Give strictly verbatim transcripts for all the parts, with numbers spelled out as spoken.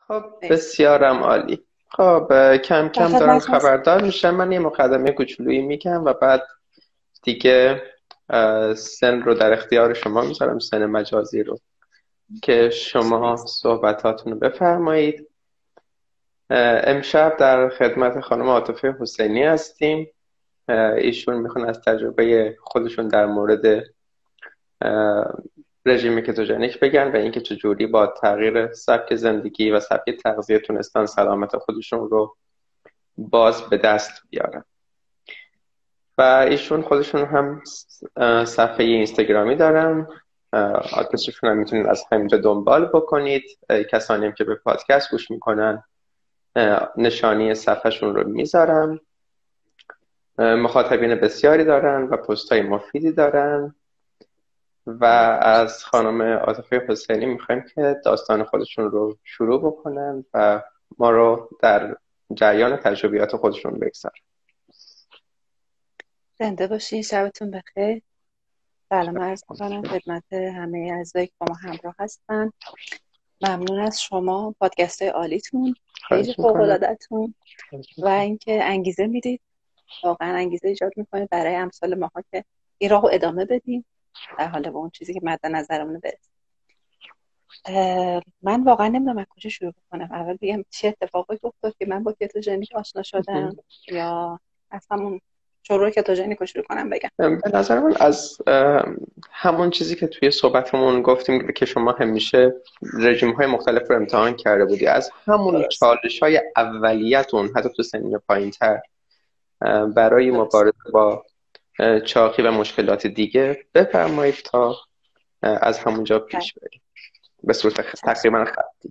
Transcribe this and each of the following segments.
خب مرسی. بسیارم عالی. خب اه، کم در کم دارم خدمت هست. خبردار میشم. من یه مقدمه کوچولویی میگم و بعد دیگه اه، سن رو در اختیار شما میذارم، سن مجازی رو که شما مرسی. صحبتاتون رو بفرمایید. اه، امشب در خدمت خانم عاطفه حسینی هستیم. اه، ایشون میخوان از تجربه خودشون در مورد اه، رژیم کتوژنیک بگن و اینکه چجوری با تغییر سبک زندگی و سبک تغذیه تونستن سلامت خودشون رو باز به دست بیارن. و ایشون خودشون هم اه، صفحه اینستاگرامی دارن، اه، آدرسشون هم میتونید از همینجا دنبال بکنید. اه، کسانی هم که به پادکست گوش میکنن اه، نشانی صفحهشون رو میذارم. اه، مخاطبین بسیاری دارن و پست های مفیدی دارن و از خانم عاطفه حسینی میخوایم که داستان خودشون رو شروع بکنن و ما رو در جریان تجربیات خودشون بگذارن. زنده باشین، شبتون بخیر. سلام عرض میکنم خدمت همه عزیزایی که با ما همراه هستن. ممنون از شما، پادکست های عالیتون، پیج خواهش فوق میکنم. العاده‌تون و اینکه انگیزه میدید، واقعا انگیزه ایجاد میکنه برای امثال ماها که این راهو ادامه بدیم در حال به اون چیزی که مد نظرمون برسه. اه، من واقعا نمیدونم از کجا شروع کنم. اول بگم چه اتفاقی افتاد که من با کتوژنیک آشنا شدم، یا از همون شروع کتوژنیک رو شروع کنم بگم. به نظر من از اه، همون چیزی که توی صحبتمون گفتیم که شما همیشه رژیم های مختلف رو امتحان کرده بودی، از همون درست. چالش های اولیتون حتی تو سنین پایین تر برای درست. مبارزه با اه، چاقی و مشکلات دیگه بفرمایید تا اه، از همونجا بله. پیش بریم به صورت خ- چشم. تقریبا خطی.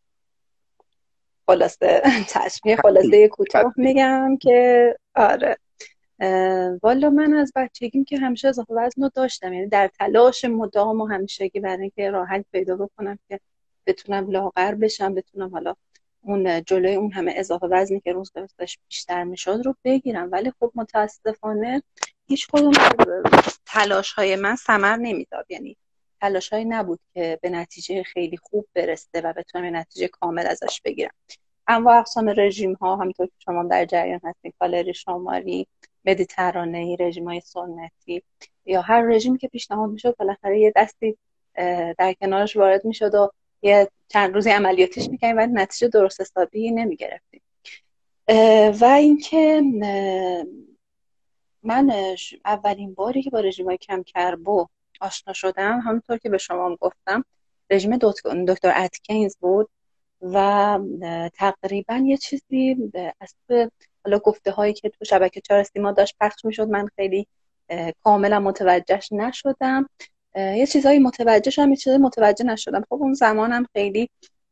خلاصه چشمی خطی خلاصه کوتاه خطی میگم که آره. اه، والا من از بچگیم که همیشه اضافه وزن رو داشتم، یعنی در تلاش مدام و همیشگی برای اینکه راه حل پیدا بکنم که بتونم لاغر بشم، بتونم حالا اون جلوی اون همه اضافه وزنی که روز به روز داشت بیشتر میشد رو بگیرم. ولی خب متاسفانه هیچ کدوم از تلاش های من ثمر نمیداد، یعنی تلاش هایی نبود که به نتیجه خیلی خوب برسه و بتونم یه نتیجه کامل ازش بگیرم. انواع اقسام رژیم ها همونطور که شما در جریان هستید، کالری شماری، مدیترانه‌ای، رژیم های سنتی، یا هر رژیمی که پیشنهاد میشد بالاخره یه دستی در کنارش وارد میشد و یه چند روزی عملیاتیش میکنیم ولی نتیجه درست حسابی نمیگرفتیم. و اینکه من اولین باری که با رژیم های کم کربو آشنا شدم، همونطور که به شما هم گفتم، رژیم دکتر اتکینز بود و تقریبا یه چیزی از حالا گفته هایی که تو شبکه چهار سیما داشت پخش میشد من خیلی کاملا متوجهش نشدم. یه چیزایی متوجه شدم، یه چیزایی متوجه نشدم. خب اون زمانم خیلی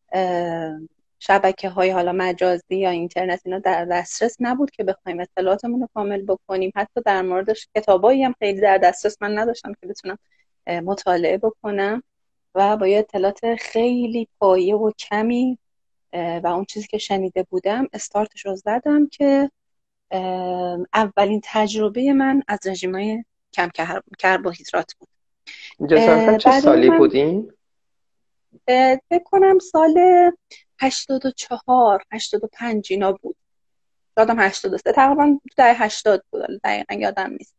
شبکه های حالا مجازی یا اینترنت اینا در دسترس نبود که بخوایم اطلاعاتمون رو کامل بکنیم. حتی در موردش کتابایی هم خیلی در دسترس من نداشتم که بتونم مطالعه بکنم و با یه اطلاعات خیلی پایه و کمی و اون چیزی که شنیده بودم استارتش رو زدم که اولین تجربه من از رژیمای کم کربوهیدرات بود. جسارتا چه بعد اون سالی من بودین؟ فکر کنم سال هشتاد و چهار هشتاد و پنج اینا بود، یادم هشتاد و سه تقریبا در هشتاد بود، دقیقا یادم نیست.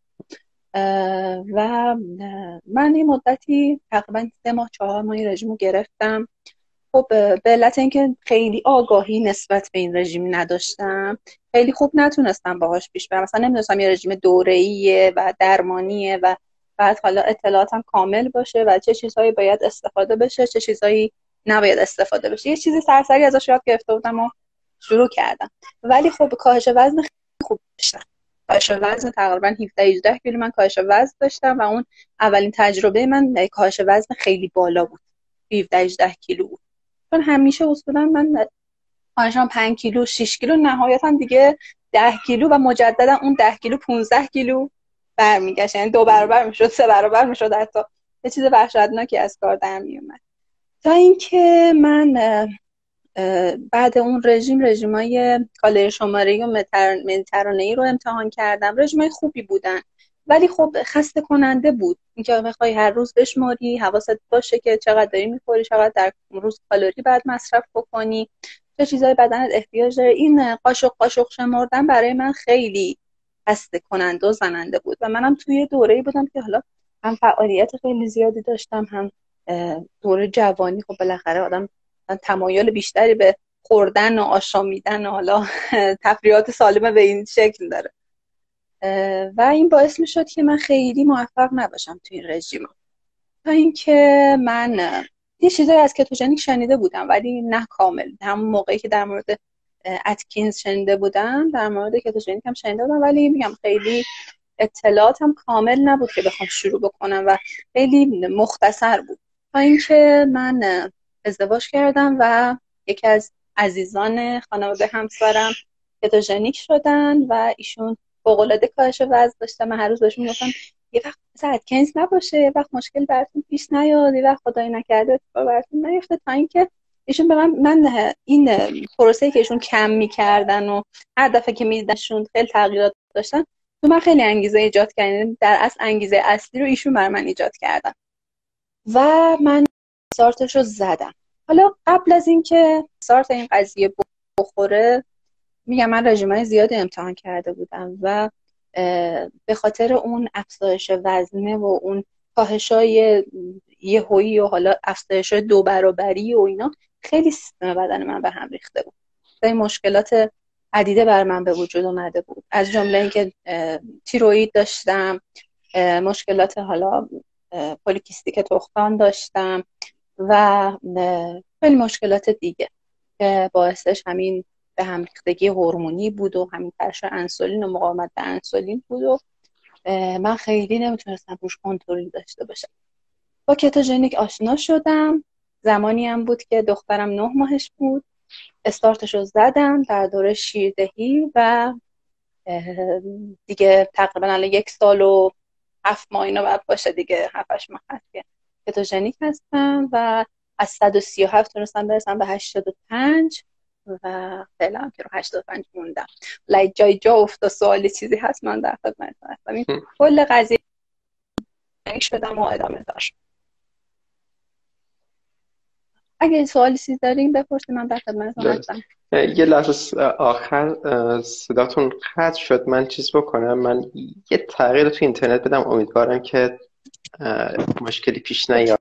و من این مدتی تقریبا سه ماه چهار ماه رژیم رو گرفتم. خب به علت اینکه خیلی آگاهی نسبت به این رژیم نداشتم، خیلی خوب نتونستم باهاش پیش برم. مثلا نمیدونستم یه رژیم دوره‌ایه و درمانیه و بعد حالا اطلاعاتم کامل باشه و چه چیزهایی باید استفاده بشه، چه چیزهایی نباید استفاده بشه. یه چیزی سرسری ازش یاد گرفته بودم و شروع کردم. ولی خب کاهش وزن خیلی خوب داشتم. کاهش وزن تقریبا هفده هجده کیلو من کاهش وزن داشتم و اون اولین تجربه من کاهش وزن خیلی بالا بود، هفده هجده کیلو بود. چون همیشه اصولا من کاهشم پنج کیلو شش کیلو، نهایتا دیگه ده کیلو و مجددا اون ده کیلو پانزده کیلو برمیگشت، یعنی دو برابر میشد، سه برابر میشد، حتی یه چیز وحشتناکی از کار در میومد. تا اینکه من بعد اون رژیم رژیمای کالری شماری و مدیترانه‌ای رو امتحان کردم. رژیمای خوبی بودن ولی خب خسته کننده بود اینکه بخوای هر روز بشماری، حواست باشه که چقدر داری میخوری، چقدر در روز کالری باید مصرف بکنی، چه چیزای بدنت احتیاج داره. این قاشق قاشق شمردن برای من خیلی خسته کننده و زننده بود و منم توی دوره‌ای بودم که حالا هم فعالیت خیلی زیادی داشتم، هم دوره جوانی. خب بالاخره آدم تمایل بیشتری به خوردن و آشامیدن و حالا تفریحات سالمه به این شکل داره و این باعث می شد که من خیلی موفق نباشم توی این رژیم. تا اینکه من یه چیزایی از کتوژنیک شنیده بودم ولی نه کامل. همون موقعی که در مورد اتکینز شنیده بودم، در مورد کتوژنیک هم شنیده بودم، ولی میگم خیلی اطلاعاتم کامل نبود که بخوام شروع بکنم و خیلی مختصر بود. تا اینکه من ازدواج کردم و یکی از عزیزان خانواده همسرم کتوژنیک شدن و ایشون فوق‌العاده کاهش وزن داشتن. من هر روز بهشون میگفتم یه وقت مثلا اتکنز نباشه، یه وقت مشکل براتون پیش نیاد، یه وقت خدای نکرده اتفاق براتون نیفته. تا اینکه ایشون به من من این پروسه‌ای که ایشون کم می‌کردن و هر دفعه که می‌دیدنشون خیلی تغییرات داشتن، تو من خیلی انگیزه ایجاد کردن. در اصل انگیزه اصلی رو ایشون بر من ایجاد کردن و من استارتش رو زدم. حالا قبل از اینکه استارت این قضیه بخوره، میگم من رژیم‌های زیادی امتحان کرده بودم و به خاطر اون افزایش وزنه و اون کاهش‌های یهویی و حالا افزایش دو برابری و اینا، خیلی سیستم بدن من به هم ریخته بود. این مشکلات عدیده بر من به وجود اومده بود، از جمله اینکه تیروئید داشتم، مشکلات حالا پولیکیستیک تخمدان داشتم و خیلی مشکلات دیگه که باعثش همین به هم ریختگی هورمونی بود و همین ترشح انسولین و مقاومت به انسولین بود و من خیلی نمیتونستم روش کنترل داشته باشم. با کتوژنیک آشنا شدم. زمانی هم بود که دخترم نه ماهش بود. استارتش رو زدم در دوره شیردهی و دیگه تقریبا الان یک سال و هفت ماه اینا باید باشه دیگه، هفت هشت ماه هست که کتوژنیک هستم و از صد و سی و هفت تونستم برسم به هشتاد و پنج و فعلا که رو هشتاد و پنج موندم. لای جای جا افت و سوالی چیزی هست من در خدمتتون هستم. این کل قضیه شدم و ادامه داشت. اگه سوالی چیزی دارین بپرسید، من در خدمتتون هستم. یه لحظه آخر صداتون قطع شد. من چیز بکنم، من یه تغییر تو اینترنت بدم، امیدوارم که مشکلی پیش نیاد.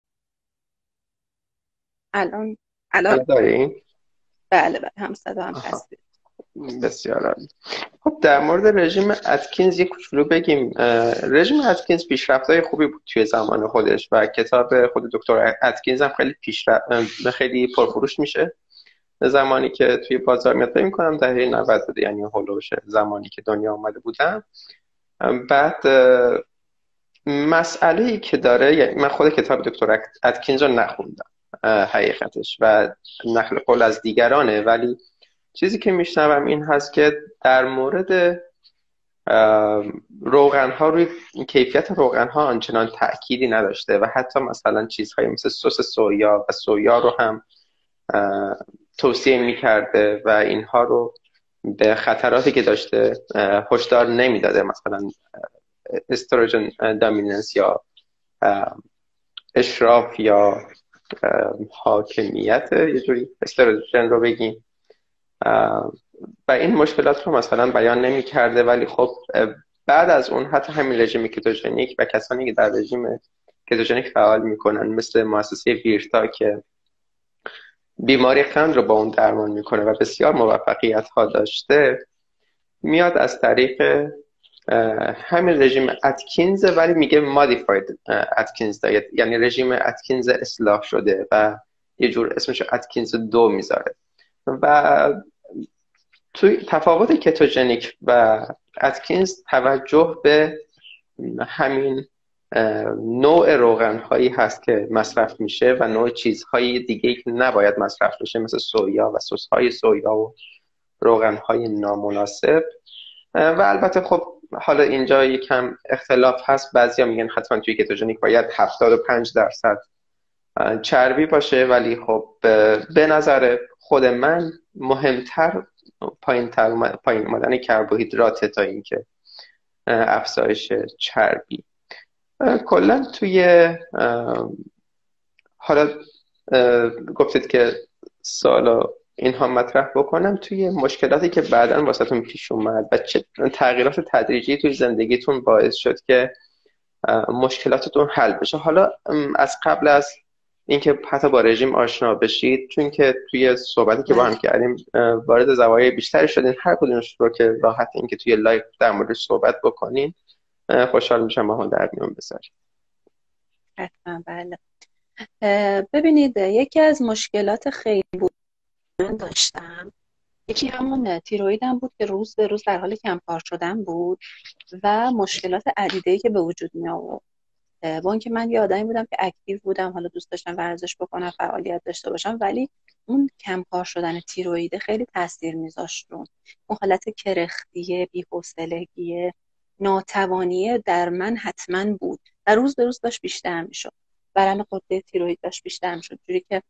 الان الان دارین؟ بله بله هم صدا هم هست. بسیار عالی. خب در مورد رژیم اتکینز یک کوچولو بگیم. رژیم اتکینز پیشرفت‌های خوبی بود توی زمان خودش و کتاب خود دکتر اتکینز هم خیلی پیشرفت خیلی پرفروش میشه زمانی که توی بازار میاد. فکر می‌کنم دهه نود بود، یعنی هولوش زمانی که دنیا اومده بودم. بعد مسئله‌ای که داره، یعنی من خود کتاب دکتر اتکینز رو نخوندم حقیقتش و نقل قول از دیگرانه، ولی چیزی که میشنوم این هست که در مورد روغن‌ها، روی کیفیت روغن‌ها آنچنان تأکیدی نداشته و حتی مثلا چیزهایی مثل سس سویا و سویا رو هم توصیه میکرده و اینها رو به خطراتی که داشته هشدار نمیداده، مثلا استروژن دامیننس یا اشراف یا حاکمیت، یه جوری استروژن رو بگیم، و این مشکلات رو مثلا بیان نمی کرده. ولی خب بعد از اون حتی همین رژیم کتوژنیک و کسانی که در رژیم کتوژنیک فعال میکنن، مثل مؤسسه ویرتا که بیماری قند رو با اون درمان میکنه و بسیار موفقیت ها داشته، میاد از طریق همین رژیم اتکینز، ولی میگه مودیفاید اتکینز دایت، یعنی رژیم اتکینز اصلاح شده و یه جور اسمش اتکینز دو میذاره. و توی تفاوت کتوژنیک و اتکینز توجه به همین نوع روغن هایی هست که مصرف میشه و نوع چیزهای دیگه که نباید مصرف بشه، مثل سویا و سس های سویا و روغن های نامناسب. و البته خب حالا اینجا یکم اختلاف هست، بعضیا میگن حتما توی کتوژنیک باید هفتاد و پنج درصد چربی باشه، ولی خب به نظر خود من مهمتر پایین تر پایین اومدن کربوهیدرات تا اینکه افزایش چربی. کلا توی حالا گفتید که سوالا اینها مطرح بکنم توی مشکلاتی که بعداً واسهتون پیش اومد و چه تغییرات تدریجی توی زندگیتون باعث شد که مشکلاتتون حل بشه. حالا از قبل از اینکه حتی با رژیم آشنا بشید، چون که توی صحبتی که با هم کردیم وارد زوایای بیشتری شدین، هر کدومش رو که راحت اینکه توی لایو در موردش صحبت بکنین خوشحال میشم با هم در میون بذارید. حتما. بله، ببینید یکی از مشکلات خیلی بود من داشتم، یکی همون تیرویدم بود که روز به روز در حال کمکار شدن بود و مشکلات عدیده‌ای که به وجود می آورد. با اینکه من یه آدمی بودم که اکتیو بودم، حالا دوست داشتم ورزش بکنم، فعالیت داشته باشم، ولی اون کمکار شدن تیروئید خیلی تاثیر میذاشت رو اون حالت کرختیه، بی‌حوصلگی، ناتوانی در من حتما بود و روز به روز داشت بیشتر میشد. برن قده تیروئید داشت بیشتر میشد، جوری که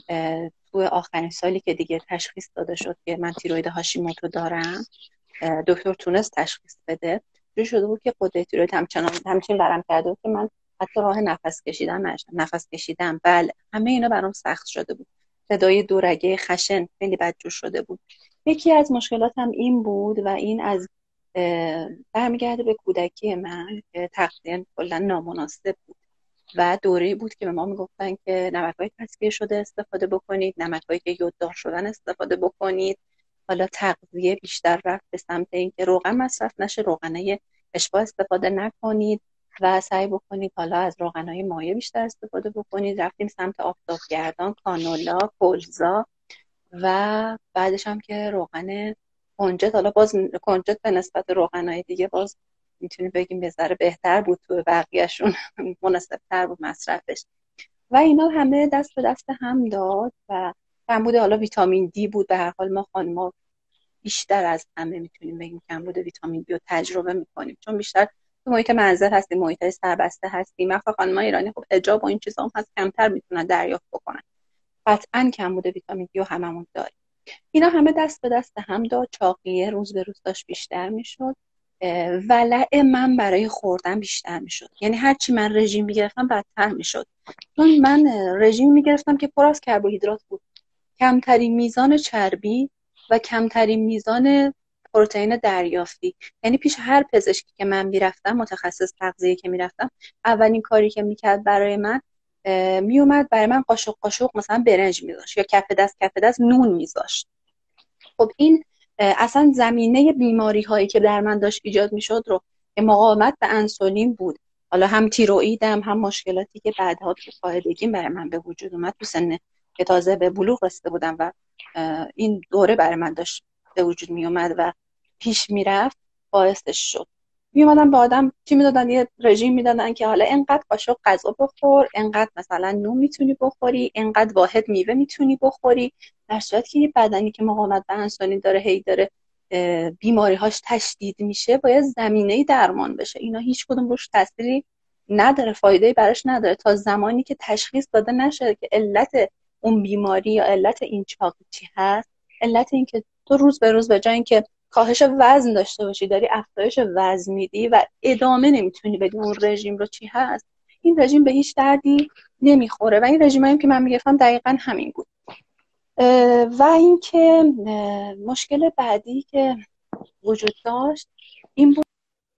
تو آخرین سالی که دیگه تشخیص داده شد که من تیروئید هاشیموتو دارم، دکتر تونست تشخیص بده، جوری شده بود که قده تیروئید همچنان همچین برم کرده بود که من حتی راه نفس کشیدن نشدم. نفس کشیدم، بله، همه اینا برام سخت شده بود. صدای دورگه خشن خیلی بدجور شده بود. یکی از مشکلاتم این بود و این از برمیگرده به کودکی من که تغذیه کلا نامناسب بود و دوره‌ای بود که به ما میگفتن که نمک‌های تصفیه شده استفاده بکنید، نمک‌هایی که یوددار شدن استفاده بکنید. حالا تغذیه بیشتر رفت به سمت اینکه روغن مصرف نشه، روغنای اشباع استفاده نکنید و سعی بکنید حالا از روغن‌های مایع بیشتر استفاده بکنید. رفتیم سمت آفتابگردان، کانولا، کلزا و بعدش هم که روغن کنجد، حالا باز کنجد به نسبت روغن‌های دیگه باز میتونیم بگیم به ذره بهتر بود، تو بقیه‌شون مناسب‌تر بود مصرفش و اینا همه دست به دست هم داد و کمبود حالا ویتامین دی بود. به هر حال ما خانم‌ها بیشتر از همه میتونیم بگیم کمبود ویتامین دی رو تجربه میکنیم، چون بیشتر تو محیط منزل هستیم، محیط سربسته هستیم. مثلا خانم‌های ایرانی خب حجاب و این چیزا هم هست، کمتر میتونن دریافت بکنن. قطعاً کمبود ویتامین دی رو هممون داریم. اینا همه دست به دست هم داد، چاقیه روز به روز داشت بیشتر میشد، ولع من برای خوردن بیشتر میشد. یعنی هرچی من رژیم میگرفتم بدتر میشد، چون من رژیم میگرفتم که پر از کربوهیدرات بود، کمترین میزان چربی و کمترین میزان پروتئین دریافتی. یعنی پیش هر پزشکی که من میرفتم، متخصص تغذیه که میرفتم، اولین کاری که میکرد برای من میومد برای من قاشق قاشق مثلا برنج میذاشت یا کف دست کف دست نون میذاشت. خب این اصلا زمینه بیماری هایی که در من داشت ایجاد میشد رو که مقاومت به انسولین بود، حالا هم تیروئیدم هم مشکلاتی که بعدها تو قاعدگی برای من به وجود اومد تو سن که تازه به بلوغ رسیده بودم و این دوره برای من داشت به وجود می اومد و پیش میرفت، باعثش شد می اومدن به آدم چی میدادن، یه رژیم میدادن که حالا اینقدر قاشق غذا بخور، اینقدر مثلا نون میتونی بخوری، اینقدر واحد میوه میتونی بخوری، در صورتی که یه بدنی که مقاومت به انسولین داره، هی داره بیماری هاش تشدید میشه، باید زمینه‌ای درمان بشه. اینا هیچ کدوم روش تأثیری نداره، فایده‌ای براش نداره تا زمانی که تشخیص داده نشه که علت اون بیماری یا علت این چاقی چی هست. علت این که تو روز به روز به جای اینکه کاهش وزن داشته باشی داری افزایش وزن میدی و ادامه نمیتونی بدی اون رژیم رو چی هست. این رژیم به هیچ دردی نمیخوره و این رژیمی که من میگفتم دقیقاً همین بود. و اینکه مشکل بعدی که وجود داشت این بود،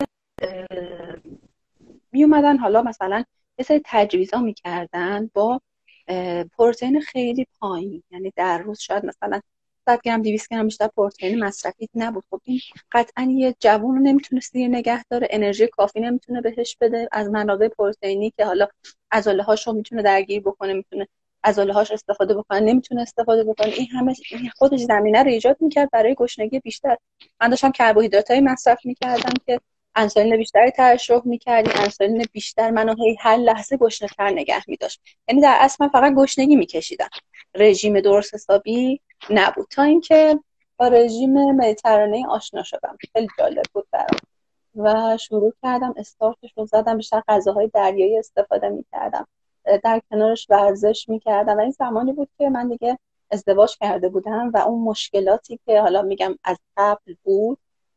می اومدن حالا مثلا یه سری تجویزا میکردن با پروتئین خیلی پایین، یعنی در روز شاید مثلا صد گرم دویست گرم بیشتر پروتئین مصرفی نبود. خب این قطعا یه جوون رو نمیتونه سیر نگه داره، انرژی کافی نمیتونه بهش بده از منابع پروتئینی که حالا عضله هاشو میتونه درگیر بکنه، میتونه عضله هاش استفاده بکنه، نمیتونه استفاده بکنه. این همه خودش زمینه رو ایجاد میکرد برای گشنگی بیشتر. من داشتم کربوهیدراتای مصرف میکردم که انسولین بیشتری ترشح می‌کردی، انسولین بیشتر منو هی هر لحظه گشنه‌تر نگه می‌داشت. یعنی در اصل من فقط گشنگی می‌کشیدم، رژیم درست حسابی نبود. تا اینکه با رژیم مدیترانه‌ای آشنا شدم، خیلی جالب بود برام و شروع کردم استارتش رو زدم، بیشتر غذاهای دریایی استفاده می‌کردم، در کنارش ورزش می‌کردم و این زمانی بود که من دیگه ازدواج کرده بودم و اون مشکلاتی که حالا میگم از قبل بود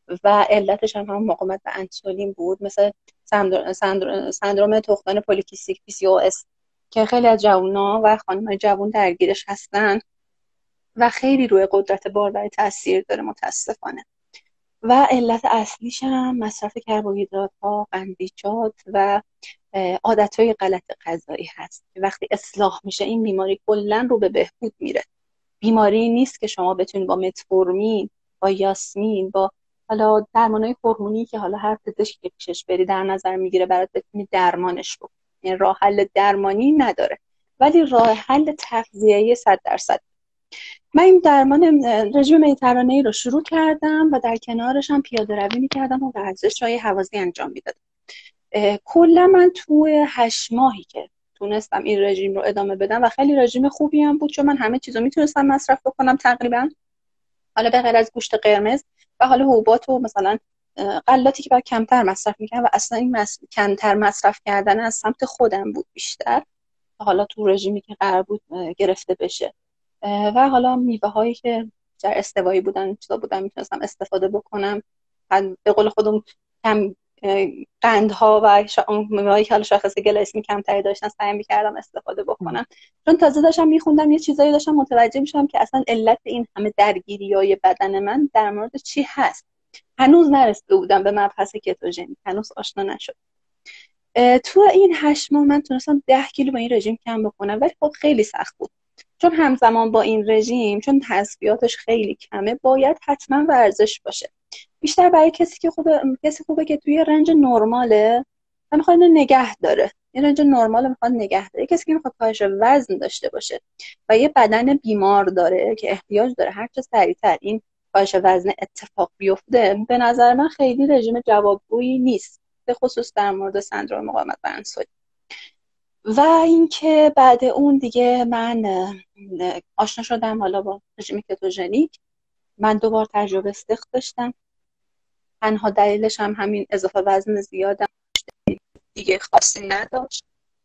و علتش هم همون مقاومت به انسولین بود، مثل سندر- سندر- سندروم تخمدان پلیکیستیک پی سی او اس که خیلی از جوونا و خانم‌های جوون درگیرش هستن و خیلی روی قدرت باروری تاثیر داره متاسفانه. و علت اصلیش هم مصرف کربوهیدرات ها، قندیجات و عادتهای غلط غذایی هست. وقتی اصلاح میشه این بیماری کلا رو به بهبود میره. بیماری نیست که شما بتونید با متفورمین، با یاسمین، با حالا درمانهای هورمونی که حالا هر پزشکی که پیشش بری در نظر میگیره برات بتونی درمانش بکنی. یعنی راه حل درمانی نداره، ولی راه حل تغذیه‌ای صد درصد. من این درمان رژیم مدیترانه‌ای رو شروع کردم و در کنارش هم پیاده روی می‌کردم و ورزش‌های هوازی انجام میدادم. کلا من توی هشت ماهی که تونستم این رژیم رو ادامه بدم و خیلی رژیم خوبی هم بود، چون من همه چیزو میتونستم مصرف بکنم تقریبا، حالا به غیر از گوشت قرمز و حالا حبوبات و مثلا غلاتی که باید کمتر مصرف می‌کردم و اصلا این مص... کمتر مصرف کردن از سمت خودم بود بیشتر، حالا تو رژیمی که قرار بود گرفته بشه. و حالا میوه هایی که در استوایی بودن چیزا بودن میتونستم استفاده بکنم، به قول خودم کم قندها و میوه هایی که حالا شاخص گلایسمی کمتری داشتن سعی میکردم استفاده بکنم. چون تازه داشتم میخوندم یه چیزایی داشتم متوجه میشم که اصلا علت این همه درگیری های بدن من در مورد چی هست. هنوز نرسیده بودم به مبحث کتوژنی، هنوز آشنا نشد. تو این هشت ماه من تونستم ده کیلو با این رژیم کم بکنم، ولی خب خیلی سخت بود، چون همزمان با این رژیم چون حذفیاتش خیلی کمه باید حتما ورزش باشه. بیشتر برای کسی که خوبه، کسی خوبه که توی رنج نرماله و میخواد اینو نگه داره، این رنج نرمال میخواد نگه داره. کسی که میخواد کاهش وزن داشته باشه و یه بدن بیمار داره که احتیاج داره هر چه سریعتر این کاهش وزن اتفاق بیفته، به نظر من خیلی رژیم جوابگویی نیست، به خصوص در مورد سندروم مقاومت به انسولین. و اینکه بعد اون دیگه من آشنا شدم حالا با رژیم کتوژنیک. من دوبار تجربه استخ داشتم، تنها دلیلش هم همین اضافه وزن زیادم دیگه خاصی نداشت.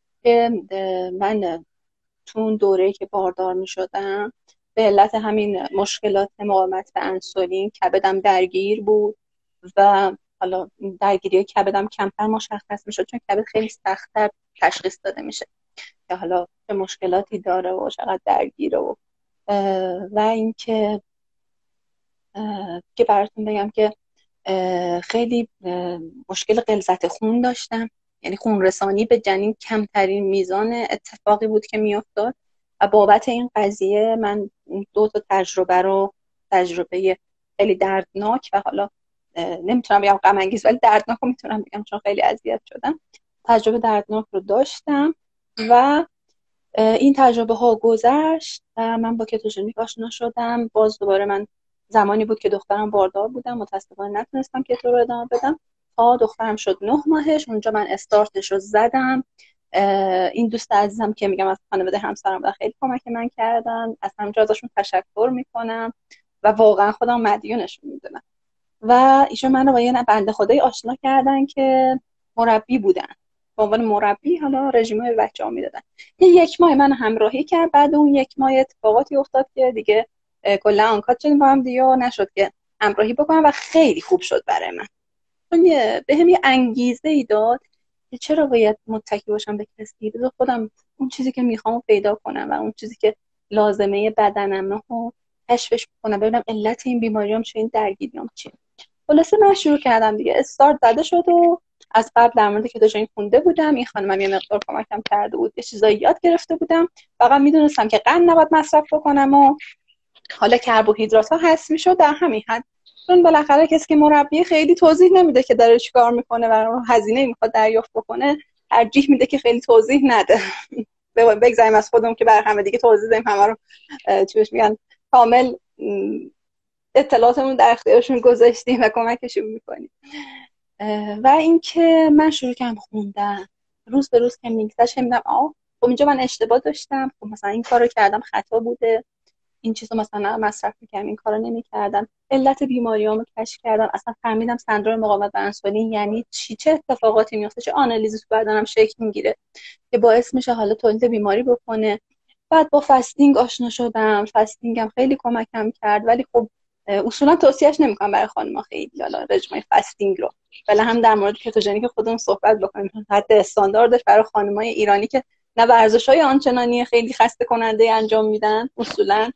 من تو اون دوره‌ای که باردار می شدم به علت همین مشکلات مقاومت به انسولین کبدم درگیر بود و حالا درگیری کبدم کمتر مشخص می شد، چون کبد خیلی سخت‌تر تشخیص داده میشه که حالا چه مشکلاتی داره و چقدر درگیره و و اینکه که براتون بگم که خیلی مشکل غلظت خون داشتم، یعنی خون رسانی به جنین کمترین میزان اتفاقی بود که میافتاد و بابت این قضیه من دو تا تجربه رو تجربه خیلی دردناک و حالا نمیتونم بگم غم انگیز ولی دردناک رو میتونم بگم چون خیلی اذیت شدم، تجربه دردناک رو داشتم و این تجربه ها گذشت و من با کتوژنیک آشنا شدم. باز دوباره من زمانی بود که دخترم باردار بودم، متاسفانه نتونستم کتو رو ادامه بدم تا دخترم شد نه ماهش، اونجا من استارتش رو زدم. این دوست عزیزم که میگم از خانواده همسرم و خیلی کمک من کردن، از همینجا ازشون تشکر میکنم و واقعا خودم مدیونشون میدونم. و ایشون من رو با یه بنده خدایی آشنا کردن که مربی بودن، به عنوان مربی حالا رژیم‌های بچه‌ها میدادن. یه یک ماه من همراهی کرد، بعد اون یک ماه اتفاقاتی افتاد که دیگه کلا آنکات شدیم با هم دیگه و نشد که همراهی بکنم و خیلی خوب شد برای من، چون به هم یه انگیزه ای داد که چرا باید متکی باشم به کسی، بذار خودم اون چیزی که میخوام پیدا کنم و اون چیزی که لازمه بدنمه رو کشفش بکنم، ببینم علت این بیماریام چیه، این درگیریام چیه. خلاصه من شروع کردم دیگه، استارت زده شد و از قبل در مورد کتوژن خونده بودم، این خانمم یه مقدار کمکم کرده بود، یه چیزایی یاد گرفته بودم، فقط میدونستم که قند نباید مصرف بکنم و حالا کربوهیدرات ها هست میشد در همین حد، چون بالاخره کسی که مربی خیلی توضیح نمیده که داره چیکار میکنه و هزینه میخواد دریافت بکنه، ترجیح میده که خیلی توضیح نده. بگذاریم از خودمون که بر همه دیگه توضیح بدیم، همه رو چی بهش میگن کامل اطلاعاتمون در اختیارشون گذاشتیم و کمکشون میکنیم. و اینکه من شروع کردم خوندن، روز به روز که میگذشت میدم آه خب اینجا من اشتباه داشتم، خب مثلا این کارو کردم خطا بوده، این چیزو مثلا مصرف میکردم این کارو نمیکردم، علت بیماریامو کشف کردم، اصلا فهمیدم سندروم مقاومت به انسولین یعنی چی، چه اتفاقاتی میفته، چه آنالیزی تو بدنم شکل میگیره که باعث میشه حالا تولید بیماری بکنه. بعد با فستینگ آشنا شدم، فستینگم خیلی کمکم کرد، ولی خب اصولا توصیهش نمیکنم برای خانم‌ها خیلی، حالا رژیم فاستینگ رو، ولی هم در مورد کتوژنیک خودمون صحبت بکنیم. حد استانداردش برای خانم‌های ایرانی که نه ورزش‌های آنچنانی خیلی خسته کننده انجام میدن اصولا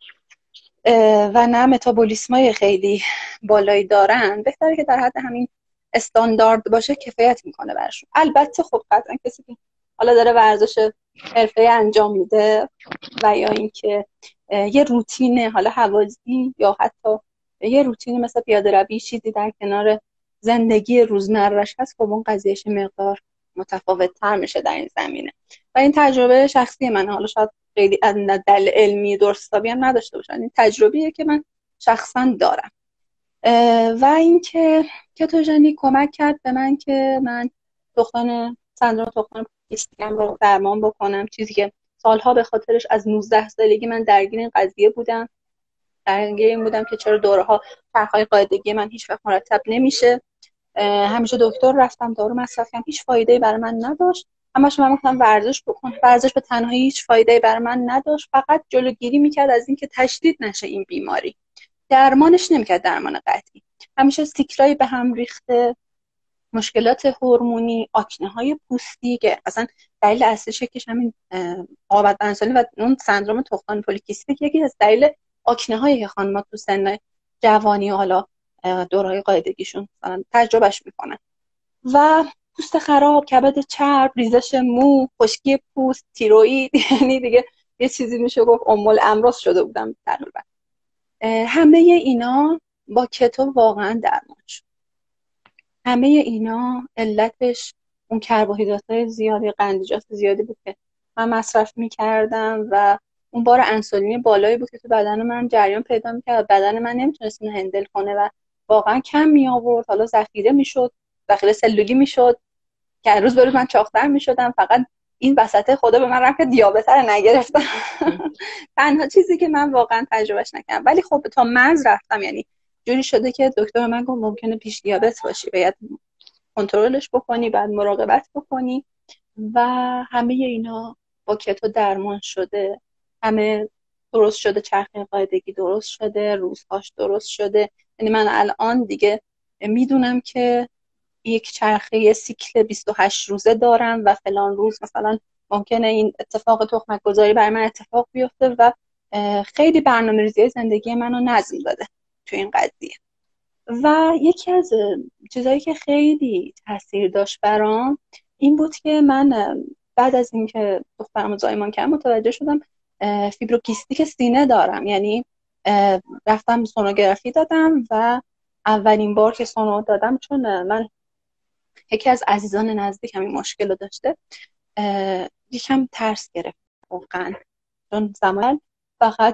و نه متابولیسمای خیلی بالایی دارن، بهتره که در حد همین استاندارد باشه، کفایت میکنه براشون. البته خب قطعا کسی که حالا داره ورزش حرفه‌ای انجام میده و یا اینکه یه روتین حالا هوازی یا حتی یه روتین مثل پیاده روی چیزی در کنار زندگی روزمره‌اش هست، خب اون قضیهش مقدار متفاوت تر میشه در این زمینه. و این تجربه شخصی من، حالا شاید خیلی از دلیل علمی درستابی هم نداشته باشن، این تجربیه که من شخصا دارم. و اینکه کتوژنیک کمک کرد به من که من تخمدان سندرم تخمدان پولیسیستیم رو درمان بکنم، چیزی که سالها به خاطرش از نوزده سالگی من درگیر این قضیه بودم، درگیر این بودم که چرا دوره‌ها چرخهای قاعدگی من هیچ وقت مرتب نمیشه. همیشه دکتر رفتم، دارو مصرف کردم، هیچ فایده‌ای برای من نداشت. همش من گفتم ورزش بکن، ورزش به تنهایی هیچ فایده‌ای برای من نداشت، فقط جلوگیری میکرد از اینکه تشدید نشه این بیماری، درمانش نمیکرد درمان قطعی. همیشه سیکلای به هم ریخته، مشکلات هورمونی، آکنه‌های پوستی که اصلا دلیل اصلیش یکیش همین آباد انسولین و اون سندرم تخمدان پلیکیستیک، یکی از دلیل آکنه‌هایی که خانم‌ها تو سن جوانی و حالا دورهای قاعدگیشون مثلا تجربهش میکنن. و پوست خراب، کبد چرب، ریزش مو، خشکی پوست، تیروئید، یعنی دیگه یه چیزی میشه گفت ام الامراض شده بودم تقریبا. همه اینا با کتو واقعا درمان شد. همه اینا علتش اون کربوهیدرات‌های زیادی، قندیجات زیادی بود که من مصرف میکردم و اون بار انسولینی بالایی بود که تو بدن من جریان پیدا میکرد، بدن من نمیتونست اینو هندل کنه و واقعا کم می آورد، حالا ذخیره میشد، ذخیره سلولی میشد که روز به روز من چاق‌تر میشدم. فقط این وسطه خدا به من رحم کرد دیابت رو نگرفتم. تنها چیزی که من واقعا تجربهش نکردم، ولی خب تا مرز رفتم، یعنی جوری شده که دکتر من گفت ممکنه پیش دیابت باشی، باید کنترلش بکنی، بعد مراقبت بکنی. و همه اینا با کتو درمان شده، همه درست شده، چرخه قاعدگی درست شده، روزهاش درست شده. یعنی من الان دیگه میدونم که یک چرخه سیکل بیست و هشت روزه دارم و فلان روز مثلا ممکنه این اتفاق تخمک گذاری برای من اتفاق بیفته و خیلی برنامه‌ریزی زندگی منو نظم داده تو این قضیه. و یکی از چیزایی که خیلی تاثیر داشت برام این بود که من بعد از اینکه دخترمو زایمان کردم متوجه شدم فیبروکیستیک سینه دارم. یعنی رفتم سونوگرافی دادم و اولین بار که سونو دادم، چون من یکی از عزیزان نزدیکم این مشکل رو داشته، یکم ترس گرفت واقعا، چون زمان فقط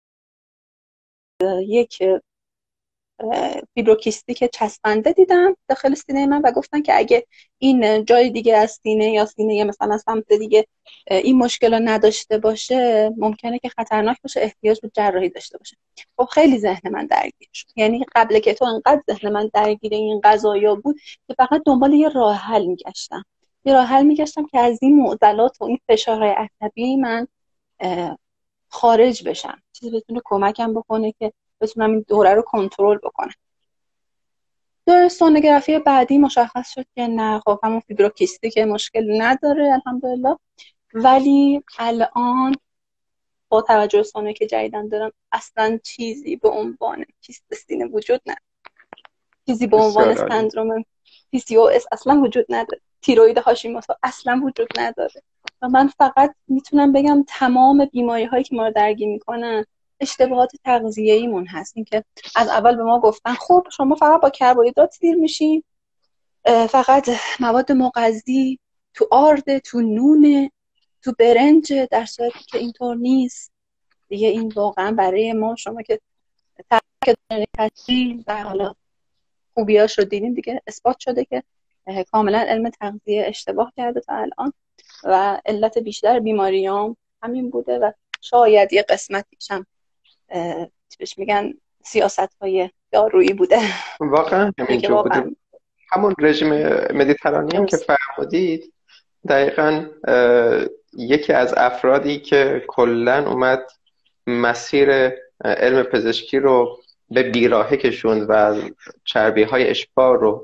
یک فیبروکیستیک چسبنده دیدم داخل سینه من و گفتن که اگه این جای دیگه از سینه یا سینه مثلا سمت دیگه این مشکل رو نداشته باشه ممکنه که خطرناک باشه، احتیاج به جراحی داشته باشه. خب خیلی ذهن من درگیر شد، یعنی قبل که تو انقدر ذهن من درگیر این قضایا بود که فقط دنبال یه راه حل میگشتم یه راه حل میگشتم که از این معضلات و این فشارهای عصبی من خارج بشم، چیزی بتونه کمکم بکنه که بتونم این دوره رو کنترل بکنم. دوره سونوگرافی بعدی مشخص شد که نه، خب همون فیبروکیستی که مشکل نداره الحمدلله، ولی الان با توجه به سونوی که جدیدن دارم اصلا چیزی به عنوان کیست سینه وجود نداره، چیزی به عنوان سندروم پی سی او اس اصلا وجود نداره، تیروید هاشیموتو اصلا وجود نداره. و من فقط میتونم بگم تمام بیماری هایی که ما رو درگیر میکنن اشتباهات تغذیه‌ایمون هست. این که از اول به ما گفتن خب شما فقط با کربوهیدرات سیر میشین، فقط مواد مغذی تو آرد، تو نون، تو برنج، در صورتی که اینطور نیست دیگه. این واقعا برای ما، شما که تحقیق و حالا خوبیاش رو دیدین دیگه، اثبات شده که کاملا علم تغذیه اشتباه کرده تا الان و علت بیشتر بیماریام همین بوده و شاید یه قسمتیش هم چی بهش میگن سیاست‌های دارویی بوده. واقعا همینجور بوده. همون رژیم مدیترانی هم که فرمودید دقیقاً یکی از افرادی که کلاً اومد مسیر علم پزشکی رو به بیراهه کشوند و چربی های اشباع رو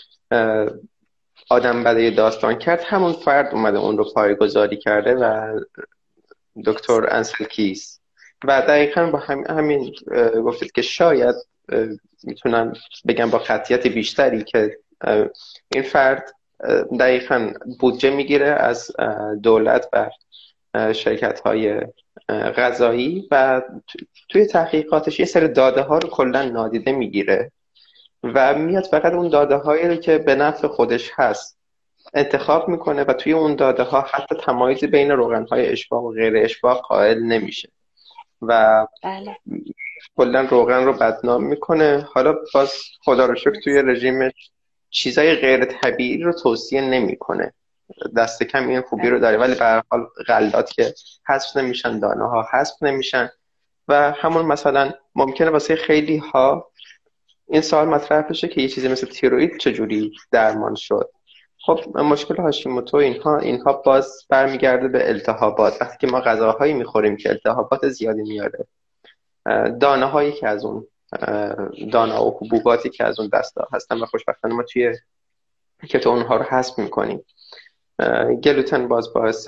آدم بده داستان کرد، همون فرد اومده اون رو پایه‌گذاری کرده و دکتر انسل کیس. و دقیقا با هم، همین گفتید که شاید میتونم بگم با قطعیت بیشتری که این فرد دقیقا بودجه میگیره از دولت و شرکت های غذایی و توی تحقیقاتش یه سری داده ها رو کلا نادیده میگیره و میاد فقط اون داده هایی رو که به نفع خودش هست انتخاب میکنه و توی اون داده ها حتی تمایزی بین روغن های اشباع و غیر اشباع قائل نمیشه و بله. کلا روغن رو بدنام میکنه. حالا باز خدا رو شکر توی رژیمش چیزای غیر طبیعی رو توصیه نمیکنه، دست کم این خوبی رو داره، ولی به هر حال غلات که حذف نمیشن، دانه ها حذف نمیشن و همون مثلا ممکنه واسه خیلی ها این سوال مطرح بشه که یه چیزی مثل تیروئید چجوری درمان شد. خب مشکل هاشیموتو اینها اینها باز برمیگرده به التهابات. وقتی که ما غذاهایی میخوریم که التهابات زیادی میاره، دانه هایی که از اون دانه و حبوباتی که از اون دستا هستن و خوشبختانه ما توی کتو اونها رو حذف میکنیم، گلوتن باز باعث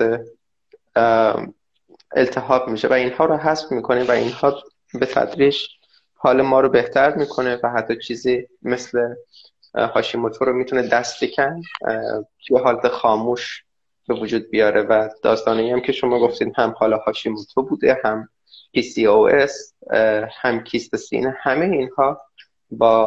التهاب میشه و اینها رو حذف میکنیم و اینها به تدریج حال ما رو بهتر میکنه و حتی چیزی مثل هاشیموتو رو میتونه دست کم توی حالت خاموش به وجود بیاره و داستانی هم که شما گفتین هم حالا هاشیموتو بوده، هم پی سی او اس، هم کیست سینه، همه اینها با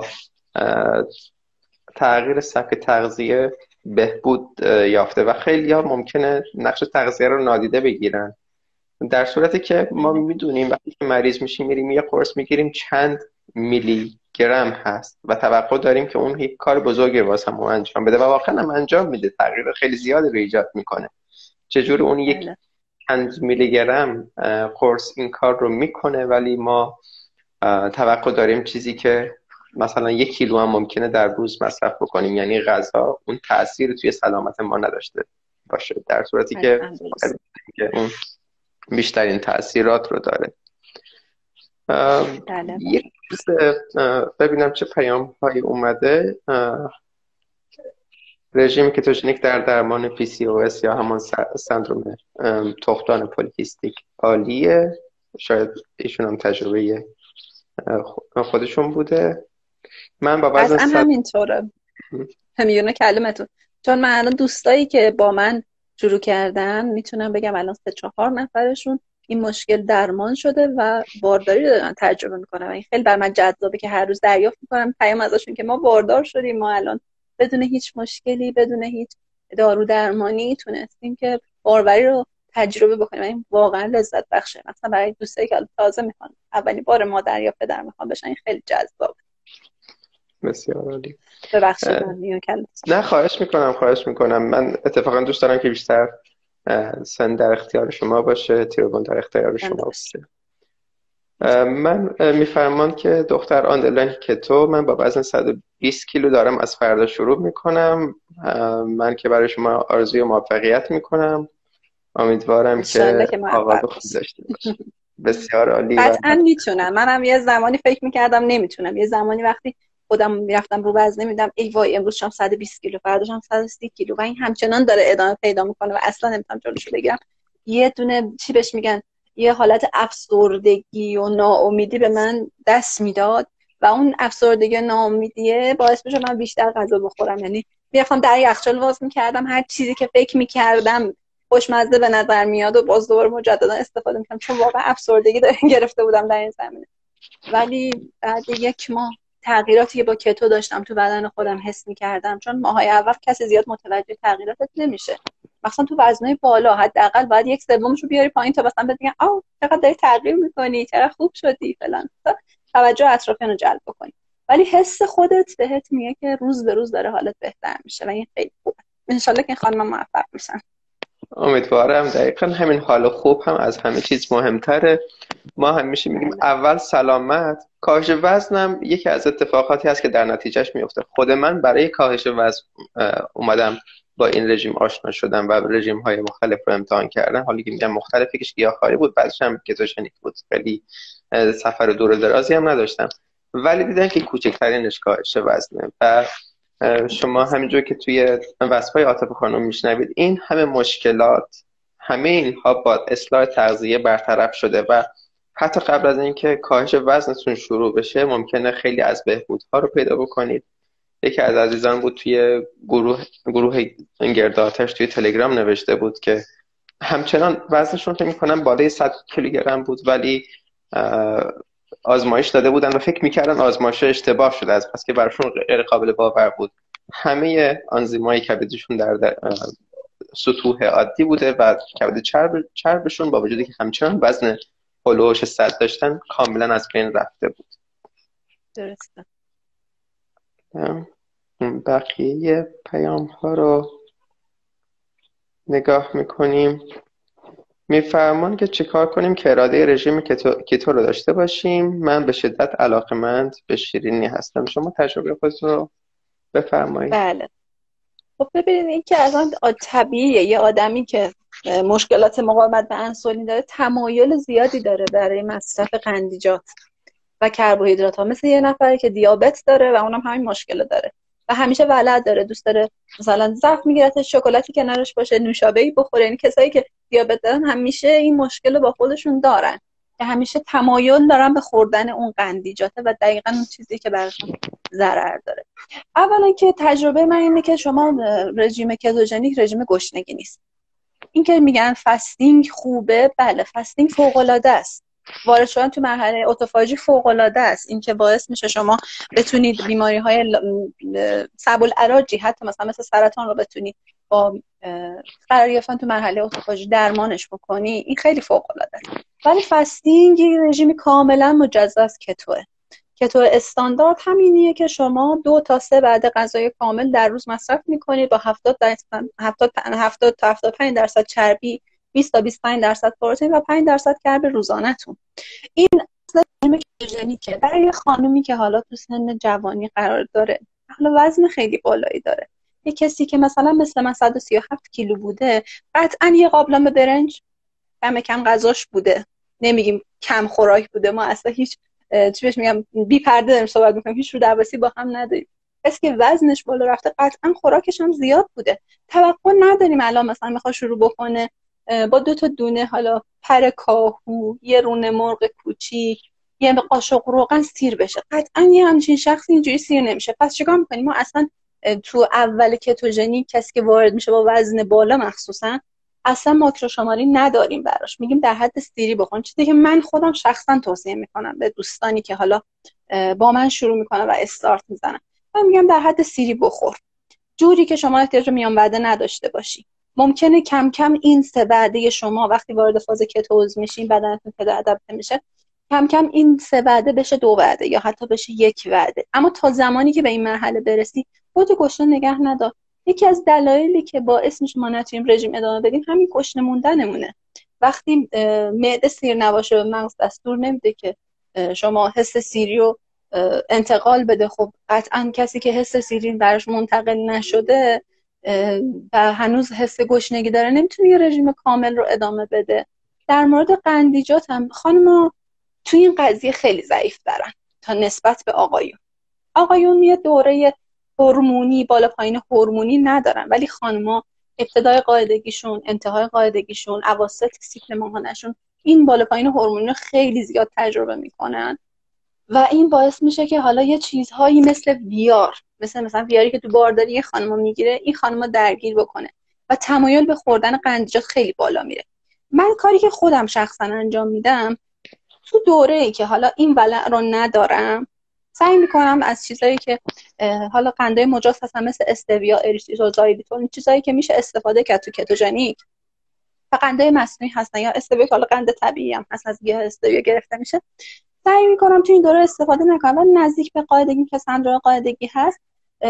تغییر سبک تغذیه بهبود یافته و خیلی ها ممکنه نقش تغذیه رو نادیده بگیرن، در صورتی که ما میدونیم وقتی که مریض میشیم میریم یه قرص میگیریم چند میلی گرم هست و توقع داریم که اون یک کار بزرگی واسه ما انجام بده و واقعا هم انجام میده، تغییر خیلی زیادی رو ایجاد میکنه. چجور اون یک چند میلی گرم قرص این کار رو میکنه ولی ما توقع داریم چیزی که مثلا یک کیلو هم ممکنه در روز مصرف بکنیم، یعنی غذا اون تأثیر توی سلامت ما نداشته باشه، در صورتی که اون بیشترین تأثیرات رو داره. یک ببینم چه پیام هایی اومده. رژیم کتوژنیک در درمان پی سی او اس یا همون سندروم تخمدان پلیکیستیک عالیه، شاید ایشون هم تجربه خودشون بوده. من با وزن اصلا همینطوره، همیونه کلمتون، چون من الان دوستایی که با من شروع کردن میتونم بگم الان سه چهار نفرشون این مشکل درمان شده و بارداری رو دارن تجربه میکنن و این خیلی بر من جذابه که هر روز دریافت میکنم پیام ازشون که ما باردار شدیم، ما الان بدون هیچ مشکلی، بدون هیچ دارو درمانی تونستیم که باروری رو تجربه بکنیم و این واقعا لذت بخشه. مثلا برای دوستایی که تازه میخوان اولین بار مادر یا پدر میخوان بشن، این خیلی جذابه. بسیار عالی. ببخشید من نه خواهش میکنم خواهش میکنم من اتفاقا دوست دارم که بیشتر سن در اختیار شما باشه، تیروگون در اختیار شما باشه. من میفرمان که دختر آندرلاین کتو، من با وزن صد و بیست کیلو دارم، از فردا شروع میکنم. من که برای شما آرزوی موفقیت میکنم، امیدوارم که آغاز خوب داشته باشه. بسیار عالی. قطعا میتونم. منم یه زمانی فکر میکردم نمیتونم، یه زمانی وقتی خودم میرفتم رو وزن میدم ای وای امروز شام صد و بیست کیلو، فردا شام صد و سی کیلو و این همچنان داره ادامه پیدا میکنه و اصلا نمیتونم جلوشو بگیرم. یه دونه چی بهش میگن، یه حالت افسردگی و ناامیدی به من دست میداد و اون افسردگی و ناامیدیه باعث میشه من بیشتر غذا بخورم. یعنی میرفتم در یخچال واس میکردم، هر چیزی که فکر میکردم خوشمزه به نظر میاد و باز دوباره مجددا استفاده میکنم، چون واقعا افسردگی گرفته بودم در این زمینه. ولی بعد یک ماه تغییراتی که با کتو داشتم تو بدن خودم حس می‌کردم، چون ماهای اول کسی زیاد متوجه تغییراتت نمیشه، مثلا تو وزنای بالا حداقل باید یک سومش رو بیاری پایین تا مثلا بگن آو چقدر داری تغییر می‌کنی، چقدر خوب شدی فلان، توجه اطرافیان رو جلب بکنی. ولی حس خودت بهت میگه که روز به روز داره حالت بهتر میشه و این خیلی خوبه. ان شاءالله که این خانم موفق میشن. امیدوارم. دقیقاً همین حال خوب هم از همه چیز مهمتره. ما همیشه میگیم اول سلامت، کاهش وزنم یکی از اتفاقاتی هست که در نتیجهش میفته. خود من برای کاهش وزن اومدم با این رژیم آشنا شدم و رژیم های مختلف رو امتحان کردم. حالی که میگم مختلف، یکیش گیاهخواری بود، بعدش هم کتوژنیک بود. خیلی سفر دور و درازی هم نداشتم ولی دیدن که کوچکترینش کاهش وزنه. و شما همینجور که توی وصفای عاطفه خانم میشنوید، این همه مشکلات، همه اینها با اصلاح تغذیه برطرف شده و حتی قبل از اینکه کاهش وزنتون شروع بشه ممکنه خیلی از بهبودها رو پیدا بکنید. یکی از عزیزان بود توی گروه گروه گردآتش توی تلگرام نوشته بود که همچنان وزنشون فکر می‌کنم بالای صد کیلوگرم بود، ولی آزمایش داده بودن و فکر می‌کردن آزمایش اشتباه شده، از پس که براشون غیر قابل باور بود. همه آنزیمای کبدشون در, در سطوح عادی بوده و کبد چرب چربشون با وجودی که همچنان وزن هولوش صد داشتن کاملا از بین رفته بود. درسته. بقیه پیام ها رو نگاه میکنیم. میفرمان که چیکار کنیم که اراده رژیم کتو رو داشته باشیم. من به شدت علاقمند به شیرینی هستم. شما تجربه خودتون رو بفرمایید. بله. خب ببینید، این که اصلا طبیعیه یه آدمی که مشکلات مقاومت به انسولین داره تمایل زیادی داره برای مصرف قندیجات و کربوهیدرات ها، مثل یه نفری که دیابت داره و اونم همین مشکل داره و همیشه ولع داره، دوست داره مثلا ضعف میگیره شکلاتی کنارش باشه، نوشابه‌ای بخوره. یعنی کسایی که دیابت دارن همیشه این مشکل رو با خودشون دارن که همیشه تمایل دارن به خوردن اون قندیجاته و دقیقاً اون چیزی که براشون ضرر داره. اولا که تجربه من اینه که شما رژیم کتوژنیک رژیم گشنگی نیست. این که میگن فاستینگ خوبه، بله فاستینگ فوق‌العاده است. وارد شدن تو مرحله اتوفاژی فوق‌العاده است. این که باعث میشه شما بتونید بیماری‌های صعب العلاجی حتی مثلا مثل سرطان رو بتونید با قرار گرفتن تو مرحله اتوفاژی درمانش بکنی، این خیلی فوق‌العاده است. ولی فاستینگ رژیم کاملا مجزا از کتوه. کتو استاندارد همینیه که شما دو تا سه وعده غذای کامل در روز مصرف میکنید با هفتاد تا هفتاد و پنج درصد چربی، بیست تا بیست و پنج درصد پروتئین و پنج درصد کرب روزانه‌تون. این اصلا رژیم کتوژنیکه برای خانومی که حالا تو سن جوانی قرار داره، حالا وزن خیلی بالایی داره. یه کسی که مثلا مثل من صد و سی و هفت کیلو بوده، قطعا یه قابلمه برنج کم کم غذاش بوده. نمیگیم کم خوراک بوده، ما اصلا هیچ چی بهش میگم بی پرده داریم صحبت میکنیم، هیچ رو درواسی با هم نداریم. کسی که وزنش بالا رفته قطعا خوراکش هم زیاد بوده. توقع نداریم الان مثلا میخواد شروع بکنه با دو تا دونه حالا پر کاهو، یه رونه مرغ کوچیک، یه قاشق روغن سیر بشه. قطعا یه همچین شخصی اینجوری سیر نمیشه. پس چیکار میکنیم؟ ما اصلا تو اول کتوژنیک کسی که وارد میشه با وزن بالا مخصوصا اصلا ماکرو شماری نداریم براش، میگیم در حد سیری بخون. چیزی که من خودم شخصا توصیه میکنم به دوستانی که حالا با من شروع میکنن و استارت میزنن، من میگم در حد سیری بخور، جوری که شما احتیاج میان وعده نداشته باشی. ممکنه کم کم این سه وعده شما وقتی وارد فاز کتوز میشین، بدنتون پیدا ادپته میشه، کم کم این سه وعده بشه دو وعده یا حتی بشه یک وعده. اما تا زمانی که به این مرحله برسی خودت گشنه نگه ندار. یکی از دلایلی که باعث میشه ما نتونیم رژیم ادامه بدیم همین گشنه موندنمونه. وقتی معده سیر نباشه به مغز دستور نمیده که شما حس سیری رو انتقال بده. خب قطعا کسی که حس سیری براش منتقل نشده و هنوز حس گشنگی داره نمیتونه یه رژیم کامل رو ادامه بده. در مورد قندیجات هم خانم‌ها توی این قضیه خیلی ضعیف دارن تا نسبت به آقایون. آقایون یه دوره هورمونی بالا پایین هورمونی ندارن، ولی خانم‌ها ابتدای قاعدگیشون، انتهای قاعدگیشون، اواسط سیکل ماهانه‌شون این بالا پایین هورمونی رو خیلی زیاد تجربه میکنن و این باعث میشه که حالا یه چیزهایی مثل ویار، مثل مثلا ویاری که تو بارداری یه خانم‌ها میگیره، این خانم‌ها درگیر بکنه و تمایل به خوردن قندیجات خیلی بالا میره. من کاری که خودم شخصا انجام میدم تو دوره‌ای که حالا این ولع رو ندارم، سعی میکنم از چیزایی که حالا قندهای مجاز هستن مثل استویا، اریتریتول، زایلیتول، این چیزایی که میشه استفاده کرد تو کتوژنیک و قندهای مصنوعی هستن یا استویا که حالا قند طبیعی هم هست از گیاه استویا گرفته میشه، سعی میکنم تو این دوره استفاده نکنم. ولی نزدیک به قاعدگی که سندروم قاعدگی هست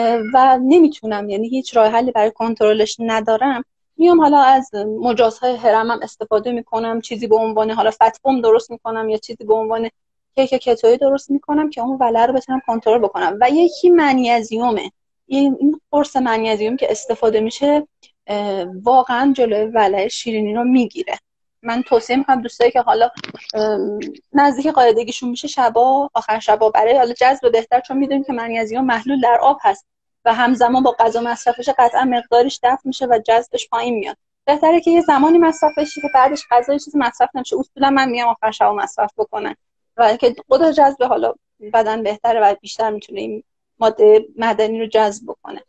و نمیتونم، یعنی هیچ راه حلی برای کنترلش ندارم، میام حالا از مجازهای هرمم استفاده میکنم، چیزی به عنوان حالا فتفوم درست میکنم یا چیزی به عنوان کیک کتویی درست میکنم که اون ولع رو بتونم کنترل بکنم. و یکی منیزیومه، این قرص منیزیوم که استفاده میشه واقعا جلوی ولع شیرینی رو میگیره. من توصیه میکنم دوستایی که حالا نزدیک قاعدگیشون میشه شبا، آخر شبا، برای حالا جذب بهتر، چون میدونیم که منیزیم محلول در آب هست و همزمان با غذا مصرفش قطعا مقدارش دفع میشه و جذبش پایین میاد. بهتره که یه زمانی مصرف بشه که بعدش غذای چیزی مصرف نمیشه. اصولا من میگم آخر شب مصرف بکنن و که قدرت جذب حالا بدن بهتره و بیشتر میتونه این ماده معدنی رو جذب بکنه.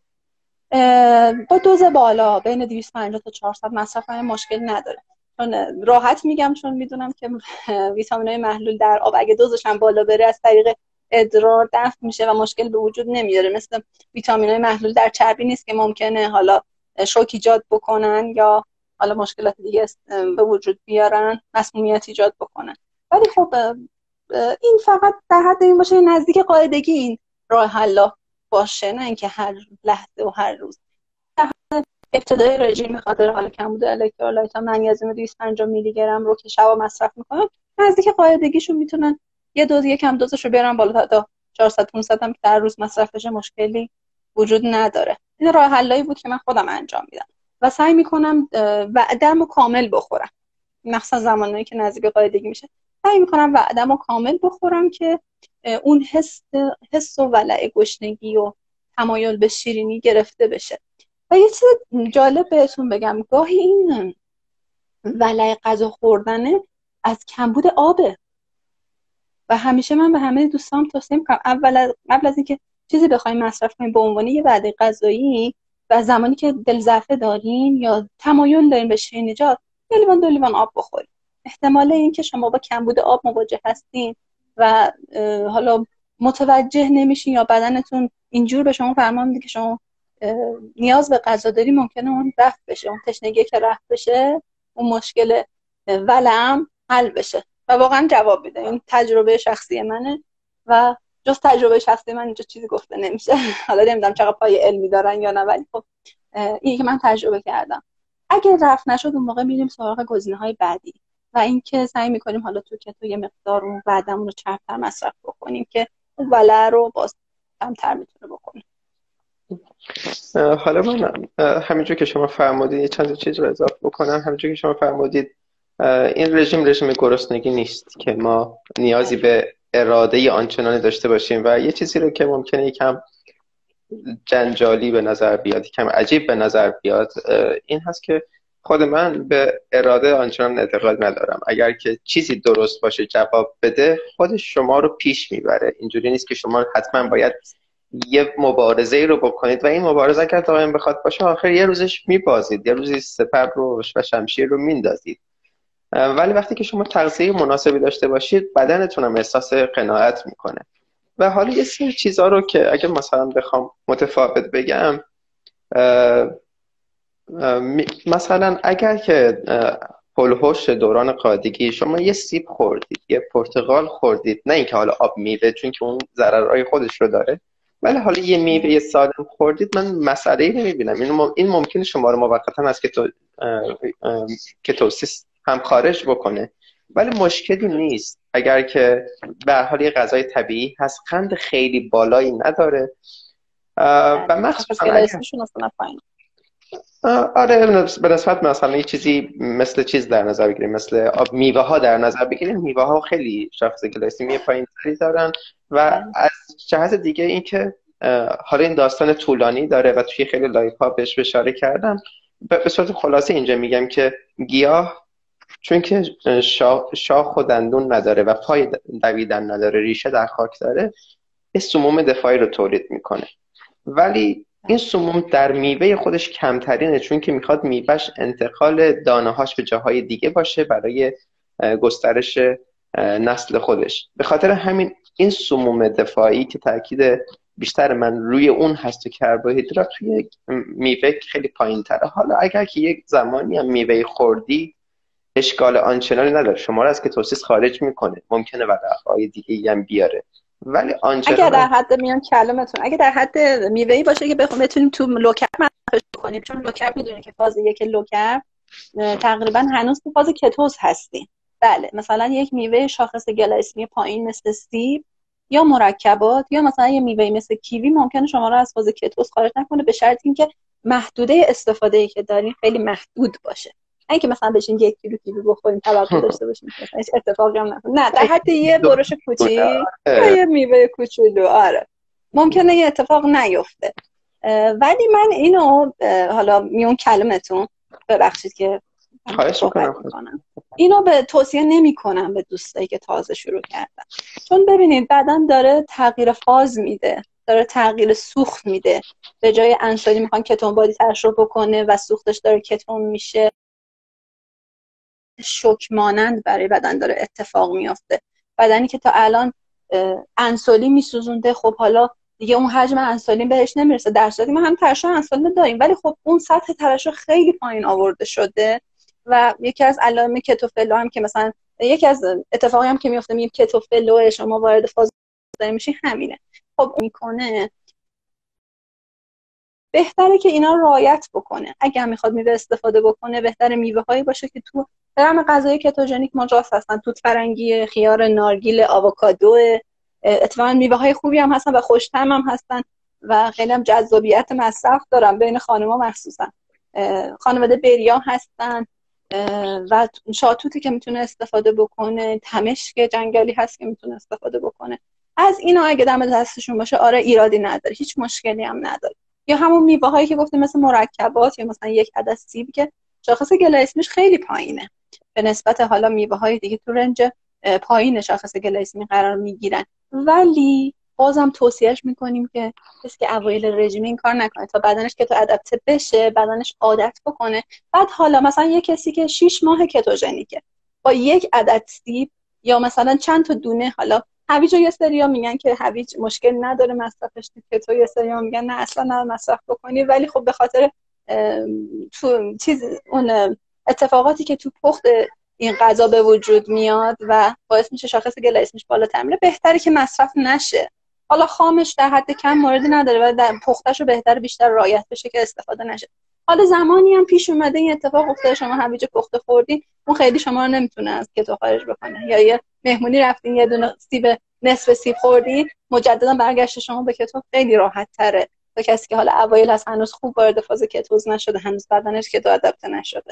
با دوز بالا بین دویست و پنجاه تا چهارصد مصرف کنم مشکل نداره. چون راحت میگم چون میدونم که ویتامین‌های محلول در آب اگه دوزش هم بالا بره از طریق ادرار دفع میشه و مشکل به وجود نمیاره. مثل ویتامین‌های محلول در چربی نیست که ممکنه حالا شوک ایجاد بکنن یا حالا مشکلات دیگه به وجود بیارن، مسمومیت ایجاد بکنن. ولی خب این فقط در حد این باشه نزدیک قاعدگی این راه حل باشه، نه اینکه هر لحظه و هر روز. در حد ابتدای رژیم به خاطر حالا کمبود الکترولایت ها منیزیم دویست و پنجاه میلی گرم رو که شب مصرف میکنن نزدیک قاعدگیشون میتونن یه دوز یکم دوزش رو بیارن بالا تا چهارصد پانصد هم در روز مصرف بشه مشکلی وجود نداره. این راه حلایی بود که من خودم انجام میدم و سعی میکنم وعده‌مو کامل بخورم، مخصوصا زمانی که نزدیک قاعدگی میشه سعی میکنم وعده‌مو کامل بخورم که اون حس حس و ولع گشنگی و تمایل به شیرینی گرفته بشه. و یه چیز جالب بهتون بگم، گاهی این ولع غذا خوردنه از کمبود آبه و همیشه من به همه دوستام توصیه میکنم اول قبل از اینکه چیزی بخوایم مصرف کنیم به عنوان یه وعده غذایی و زمانی که دل ضعف دارین یا تمایل دارین به شیرینی جات یه لیوان دو لیوان آب بخورید. احتمال این که شما با کمبود آب مواجه هستین و حالا متوجه نمیشین یا بدنتون اینجور به شما فرمان میده که شما نیاز به غذا داری، ممکنه اون رفع بشه، اون تشنگی که رفع بشه اون مشکل ولعم حل بشه و واقعا جواب میده. این تجربه شخصی منه و جز تجربه شخصی من اینجا چیزی گفته نمیشه. حالا نمیدونم چقدر پای علمی دارن یا نه، ولی خب این که من تجربه کردم. اگه رفع نشد اون موقع میریم سراغ گزینه‌های بعدی و اینکه سعی میکنیم حالا تو که تو یه مقدار اون وعدمون رو چرب‌تر مصرف بکنیم که اون ولع رو باز کمتر میتونه بکنه. حالا من همینجور که شما فرمودید چند چیز رو اضافه بکنم. همینجور که شما فرمودید این رژیم رژیم گرسنگی نیست که ما نیازی به اراده آنچنانی داشته باشیم و یه چیزی رو که ممکنه یکم جنجالی به نظر بیاد، یکم عجیب به نظر بیاد، این هست که خود من به اراده آنچنان اعتقاد ندارم. اگر که چیزی درست باشه جواب بده خودش شما رو پیش میبره. اینجوری نیست که شما حتما باید یه مبارزه رو بکنید و این مبارزه اگر دائم بخواد باشه آخر یه روزش میبازید، یه روزی سپر رو و شمشیر رو میندازید. ولی وقتی که شما تغذیه مناسبی داشته باشید بدنتون هم احساس قناعت میکنه. و حالا یه سری چیزا رو که اگه مثلا بخوام متفاوت بگم، مثلا اگر که هولوش دوران قاعدگی شما یه سیب خوردید، یه پرتقال خوردید، نه اینکه حالا آب میوه چون که اون ضررهای خودش رو داره، ولی حالا یه میوه سالم خوردید، من مسئله‌ای نمیبینم. این مم... این ممکنه شما رو موقتا از کتو... کتوسیس هم خارج بکنه، ولی مشکلی نیست. اگر که به هر حال یه غذای طبیعی هست، قند خیلی بالایی نداره و مخصوصا آره به نسبت مثلا یه چیزی مثل چیز در نظر بگیریم، مثل آب میوه ها در نظر بگیریم، میوه ها خیلی شاخص گلایسیمی پایین‌تری دارن و از جهت دیگه این که حالا این داستان طولانی داره و توی خیلی لایف ها بهش اشاره کردم. به صورت خلاصه اینجا میگم که گیاه چون که شاخ, شاخ و دندون نداره و پای دویدن نداره، ریشه در خاک داره، این سموم دفاعی رو تولید میکنه. ولی این سموم در میوه خودش کمترینه چون که میخواد میوهش انتقال دانه هاش به جاهای دیگه باشه برای گسترش نسل خودش. به خاطر همین این سموم دفاعی که تاکید بیشتر من روی اون هست و کربوهیدرات توی میوه خیلی پایین تره. حالا اگر که یک زمانی هم میوه خوردی اشکال آنچنانی نداره، شما رو از کتوسیس خارج میکنه، ممکنه ولعهای دیگه هم بیاره، ولی آنچنان اگه در حد میان کلمتون اگه در حد میوه‌ای باشه که بخوام بتونیم تو لوکر مصرفش کنیم، چون لوکر میدونید که فاز یک لوکر تقریبا هنوز تو فاز کتوز هستیم. بله مثلا یک میوه شاخص گلایسیمی پایین مثل سیب یا مرکبات یا مثلا یه میوه مثل کیوی ممکنه شما رو از فاز کتوز خارج نکنه، به شرط اینکه محدوده استفاده ای که دارین خیلی محدود باشه. اینکه مثلا بشین یک کیلو کیوی بخوریم توقع داشته باشیم مثلا هیچ اتفاقی هم نکنه. نه در حد یه برش کوچیک یا یه میوه کوچولو. آره ممکنه یه اتفاق نیفته. ولی من اینو حالا میون کلمتون ببخشید که خواهش میکنم، اینو به توصیه نمی کنم به دوستایی که تازه شروع کردن، چون ببینید بدن داره تغییر فاز میده، داره تغییر سوخت میده. به جای انسولین میخوان کتون بادی ترشح بکنه و سوختش داره کتون میشه. شوک مانند برای بدن داره اتفاق میافته. بدنی که تا الان انسولین میسوزونده، خب حالا دیگه اون حجم انسولین بهش نمیرسه. در صورتی ما هم ترشح انسولین داریم ولی خب اون سطح ترشح خیلی پایین آورده شده. و یکی از علائم کتوفلو هم که مثلا یکی از اتفاقی هم که میفته میگیم کتوفلو شما وارد فاز میشین همینه. خب میکنه بهتره که اینا رعایت بکنه. اگه هم میخواد میوه استفاده بکنه بهتره میوه هایی باشه که تو رم غذای کتوژنیک مجاز هستن. توت فرنگی، خیار نارگیل، آووکادو، اتفاقا میوه های خوبی هم هستن و خوش‌طعم هم هستن و خیلی هم جذابیت مصرف دارن بین خانم‌ها مخصوصا. خانواده بریا هستن و شاتوتی که میتونه استفاده بکنه، تمشک جنگلی هست که میتونه استفاده بکنه. از اینا اگه دم دستشون باشه آره ایرادی نداره، هیچ مشکلی هم نداره. یا همون میوه هایی که گفتیم مثل مرکبات یا مثلا یک عدد سیب که شاخص گلایسمیش خیلی پایینه به نسبت حالا میوه های دیگه تو رنج پایین شاخص گلایسمی قرار میگیرن، ولی بازم توصیهش میکنیم که کسی که اوایل رژیم این کار نکنه تا بدنش کتو ادپته بشه، بدنش عادت بکنه. بعد حالا مثلا یه کسی که شش ماه کتوژنیکه با یک عدد سیب یا مثلا چند تا دونه، حالا هویج یه سریا میگن که هویج مشکل نداره مصرفش تو کتو، یه سریا میگن نه اصلا نه مصرف بکنی، ولی خب به خاطر تو چیز اون اتفاقاتی که تو پخت این غذا به وجود میاد و باعث میشه شاخص گلایسمیش بالاتر میره بهتره که مصرف نشه. حالا خامش در حد کم موردی نداره و در پختش رو بهتر بیشتر رعایت بشه که استفاده نشه. حالا زمانی هم پیش اومده این اتفاق افتاده شما هویج پخته خوردین اون خیلی شما رو نمیتونه از کتو خارج بکنه، یا یه مهمونی رفتین یه دونه سیب نصف سیب خوردین مجددا برگشت شما به کتو خیلی راحت تره تا کسی که حالا اوایل از هنوز خوب وارد فاز کتوز نشده، هنوز بدنش کتو آداپته نشده.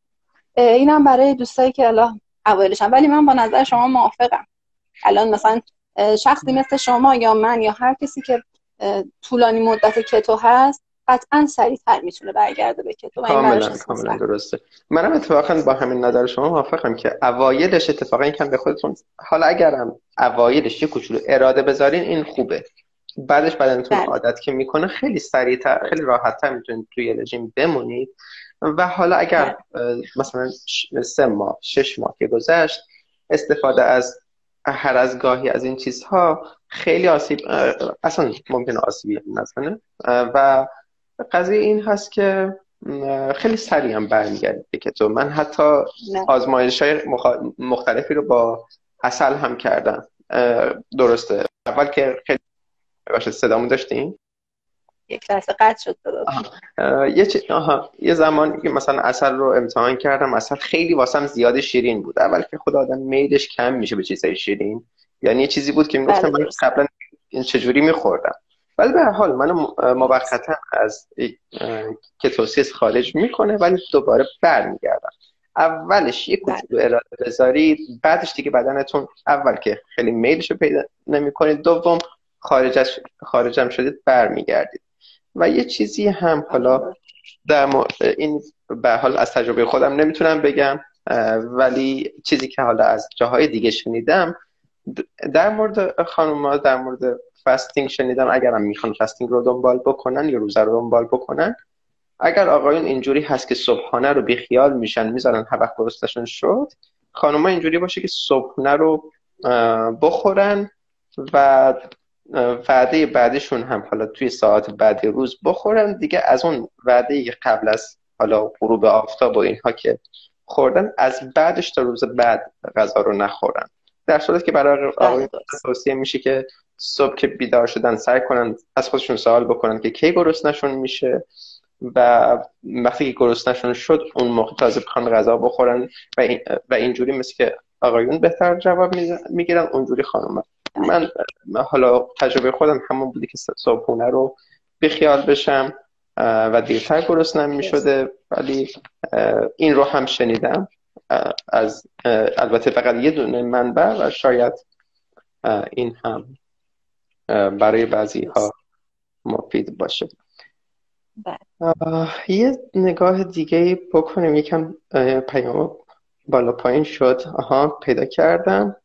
اینم برای دوستایی که حالا اوایلشن. ولی من با نظر شما موافقم. الان مثلا شخصی مثل شما یا من یا هر کسی که طولانی مدت کتو هست قطعا سریع‌تر میتونه برگرده به کتو. کاملا کاملا درسته. منم اتفاقا با همین نظر شما موافقم که اوایلش اتفاقا یکم به خودتون، حالا اگرم اوایلش یه کوچولو اراده بذارین این خوبه، بعدش بدنتون بله. عادت که میکنه خیلی سریع‌تر خیلی راحت‌تر میتونید توی رژیم بمونید. و حالا اگر بله. مثلا سه ماه شش ماه که گذشت استفاده از هر از گاهی از این چیزها خیلی آسیب اصلا ممکنه آسیبی نزنه و قضیه این هست که خیلی سریع هم برمیگرده که تو من حتی آزمایش‌های مختلفی رو با عسل هم کردم. درسته اول که خیلی باشه صدامو داشتین یک لحظه قطع شد صدا. یه چ... آها یه زمانی که مثلا عسل رو امتحان کردم عسل خیلی واسم زیاد شیرین بود. اول که خود آدم میلش کم میشه به چیزای شیرین، یعنی یه چیزی بود که میگفتم من قبلا این چجوری میخوردم، ولی به هر حال منو موقتا از کتوسیس خارج میکنه ولی دوباره برمیگردم. اولش یه کوچولو اراده بذارید بعدش دیگه بدنتون اول که خیلی میلشو پیدا نمیکنید، دوم خارجش خارجم شدید برمیگردید. و یه چیزی هم حالا در م... این به حال از تجربه خودم نمیتونم بگم ولی چیزی که حالا از جاهای دیگه شنیدم در مورد خانوما در مورد فاستینگ شنیدم. اگرم میخوان فاستینگ رو دنبال بکنن یا روزه رو دنبال بکنن، اگر آقایون اینجوری هست که صبحانه رو بیخیال میشن میذارن هر وقت گرسنه‌شون شد، خانوما اینجوری باشه که صبحانه رو بخورن و وعده بعدشون هم حالا توی ساعت بعد روز بخورن دیگه. از اون وعده قبل از حالا غروب آفتاب و اینها که خوردن از بعدش تا روز بعد غذا رو نخورن. در صورتی که برای آقایون توصیه میشه که صبح که بیدار شدن سعی کنن از خودشون سوال بکنن که کی گرسنه‌شون میشه و وقتی که گرسنه‌شون شد اون موقع تازه بخوان غذا بخورن و, این و اینجوری مثل که آقایون بهتر جواب میگیرن اونجوری خانوما. من حالا تجربه خودم همون بودی که صبحونه رو بیخیال بشم و دیرتر گرسنم میشده. ولی این رو هم شنیدم از البته فقط یه دونه منبع و شاید این هم برای بعضی ها مفید باشه. یه نگاه دیگه بکنیم. یکم پیام بالا پایین شد. آها پیدا کردم.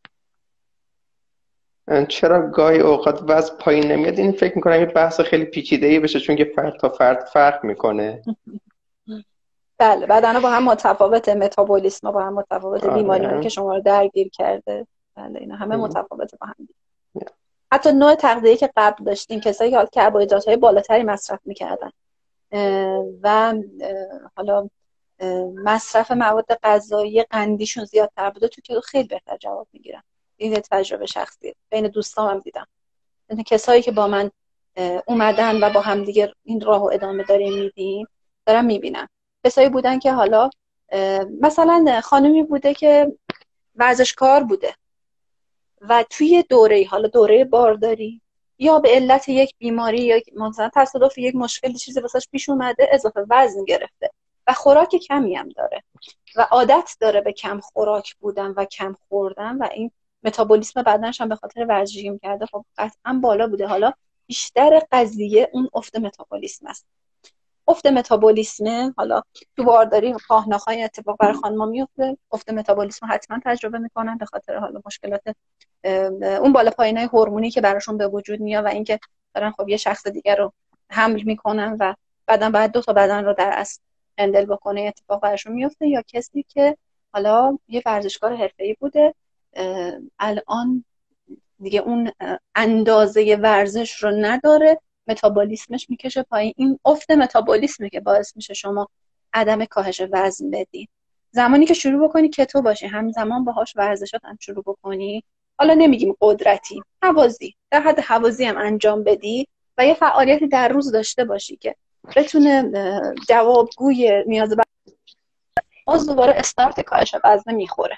چرا گاهی اوقات وزن پایین نمیاد؟ این فکر میکنم یه بحث خیلی پیچیده‌ای بشه، چون که فرد تا فرد فرق میکنه. بله، بدن با هم متفاوته، متابولیسم با هم متفاوته، بیماری‌هایی که شما رو درگیر کرده بله اینا همه متفاوته با هم. حتی نوع تغذیه‌ای که قبل داشتین، کسایی که حالا کربوهیدرات‌های بالاتری مصرف میکردن و حالا مصرف مواد غذایی قندیشون زیادتر بوده، تو که خیلی بهتر جواب میگیرن. این تجربه شخصیه، بین دوستام هم دیدم. یعنی کسایی که با من اومدن و با هم دیگه این راهو ادامه داریم میدیم، دارم میبینم کسایی بودن که حالا مثلا خانومی بوده که ورزشکار بوده و توی دوره حالا دوره بارداری یا به علت یک بیماری یا مثلا تصادف یک مشکلی چیزی واسش پیش اومده، اضافه وزن گرفته و خوراک کمی هم داره و عادت داره به کم خوراک بودن و کم خوردن و این متابولیسم بدنش هم به خاطر ورزشی که کرده خب قطعا بالا بوده. حالا بیشتر قضیه اون افت متابولیسم است. افت متابولیسم حالا تو بارداری پاهناخای اتفاق برای خانم‌ها میفته، افت متابولیسم حتما تجربه میکنن به خاطر حالا مشکلات اون بالا پایینای هورمونی که براشون به وجود میاد و اینکه دارن خب یه شخص دیگر رو حمل میکنن و بعدن بعد دو تا بدن رو در اصل هندل بکنه، اتفاق براشون میفته. یا کسی که حالا یه ورزشکار حرفه‌ای بوده، الان دیگه اون اندازه ورزش رو نداره، متابولیسمش میکشه پایین. این افت متابولیسمه که باعث میشه شما عدم کاهش وزن بدی. زمانی که شروع بکنی کتو باشی، همزمان باهاش ورزشات هم شروع بکنی، حالا نمیگیم قدرتی، هوازی، در حد هوازی هم انجام بدی و یه فعالیتی در روز داشته باشی که بتونه جوابگوی نیاز بدن، باز دوباره استارت کاهش وزن میخوره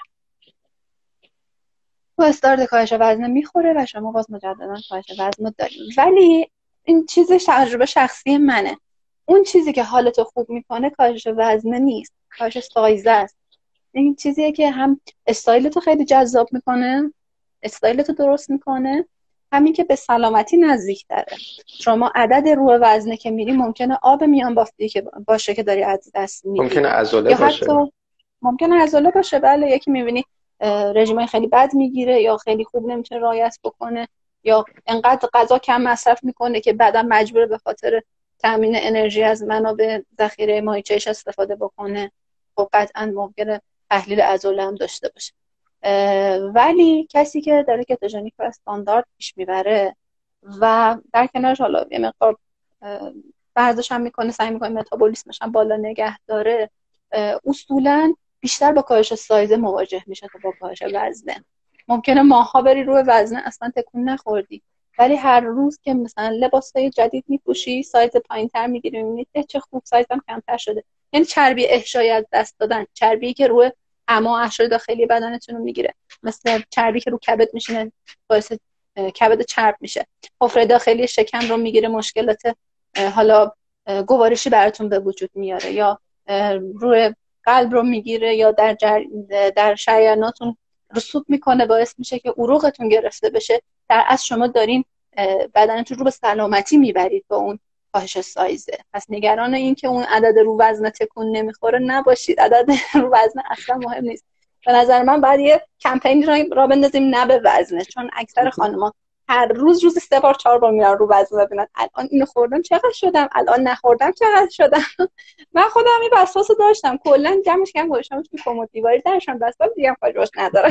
و استارت کاهش وزن میخوره و شما باز مجددا کاهش وزن داریم. ولی این چیزش تجربه شخصی منه. اون چیزی که حالتو خوب میکنه کاهش وزن نیست، کاهش سایز است. این چیزیه که هم استایلتو خیلی جذاب میکنه، استایلتو درست میکنه، همین که به سلامتی نزدیک داره. شما عدد رو وزنه که میری ممکنه آب میان بافتی که باشه که داری از دست میدی، ممکنه عضله باشه، حتی ممکنه عضله باشه. بله، یکی میبینی رژیمای خیلی بد میگیره یا خیلی خوب نمیتونه رعایت بکنه یا انقدر غذا کم مصرف میکنه که بعدا مجبوره به خاطر تامین انرژی از منابع ذخیره ماهیچه‌اش استفاده بکنه. خب قطعا ممکنه تحلیل عضله هم داشته باشه. ولی کسی که داره کتوژنیک و استاندارد پیش میبره و در کنارش حالا یه مقدار ورزش هم میکنه، سعی میکنه متابولیسمش هم بالا نگه داره، اصولاً بیشتر با کاهش سایز مواجه میشه تا با کاهش وزنه. ممکنه ماها بری روی وزنه اصلا تکون نخوردی، ولی هر روز که مثلا لباسای جدید میپوشی، سایز پایینتر میگیری، میبینی چه خوب سایزم کمتر شده. یعنی چربی احشای از دست دادن، چربی که روی اما احشای داخلی بدنتون رو میگیره، مثل چربی که رو کبد میشینه باعث کبد چرب میشه، حفره داخلی شکم رو میگیره، مشکلات حالا گوارشی براتون به وجود میاره، یا روی قلب رو میگیره، یا در جر... در شریاناتون رسوب میکنه، باعث میشه که عروقتون گرفته بشه. در اصل شما دارین بدنتون رو به سلامتی میبرید با اون کاهش سایزه. پس نگران این که اون عدد رو وزن تکون نمیخوره نباشید. عدد رو وزن اصلا مهم نیست. به نظر من باید یه کمپین را بندازیم نه به وزنه، چون اکثر خانم‌ها هر روز روزی سه بار چهار بار میرن رو وزن ببینن الان اینو خوردم چقدر شدم، الان نخوردم چقدر شدم. من خودم این وسواسو داشتم، کلا جمعش کردم گذاشتم توی کمد دیواری درشم، بس دیگه هم کاریش ندارم.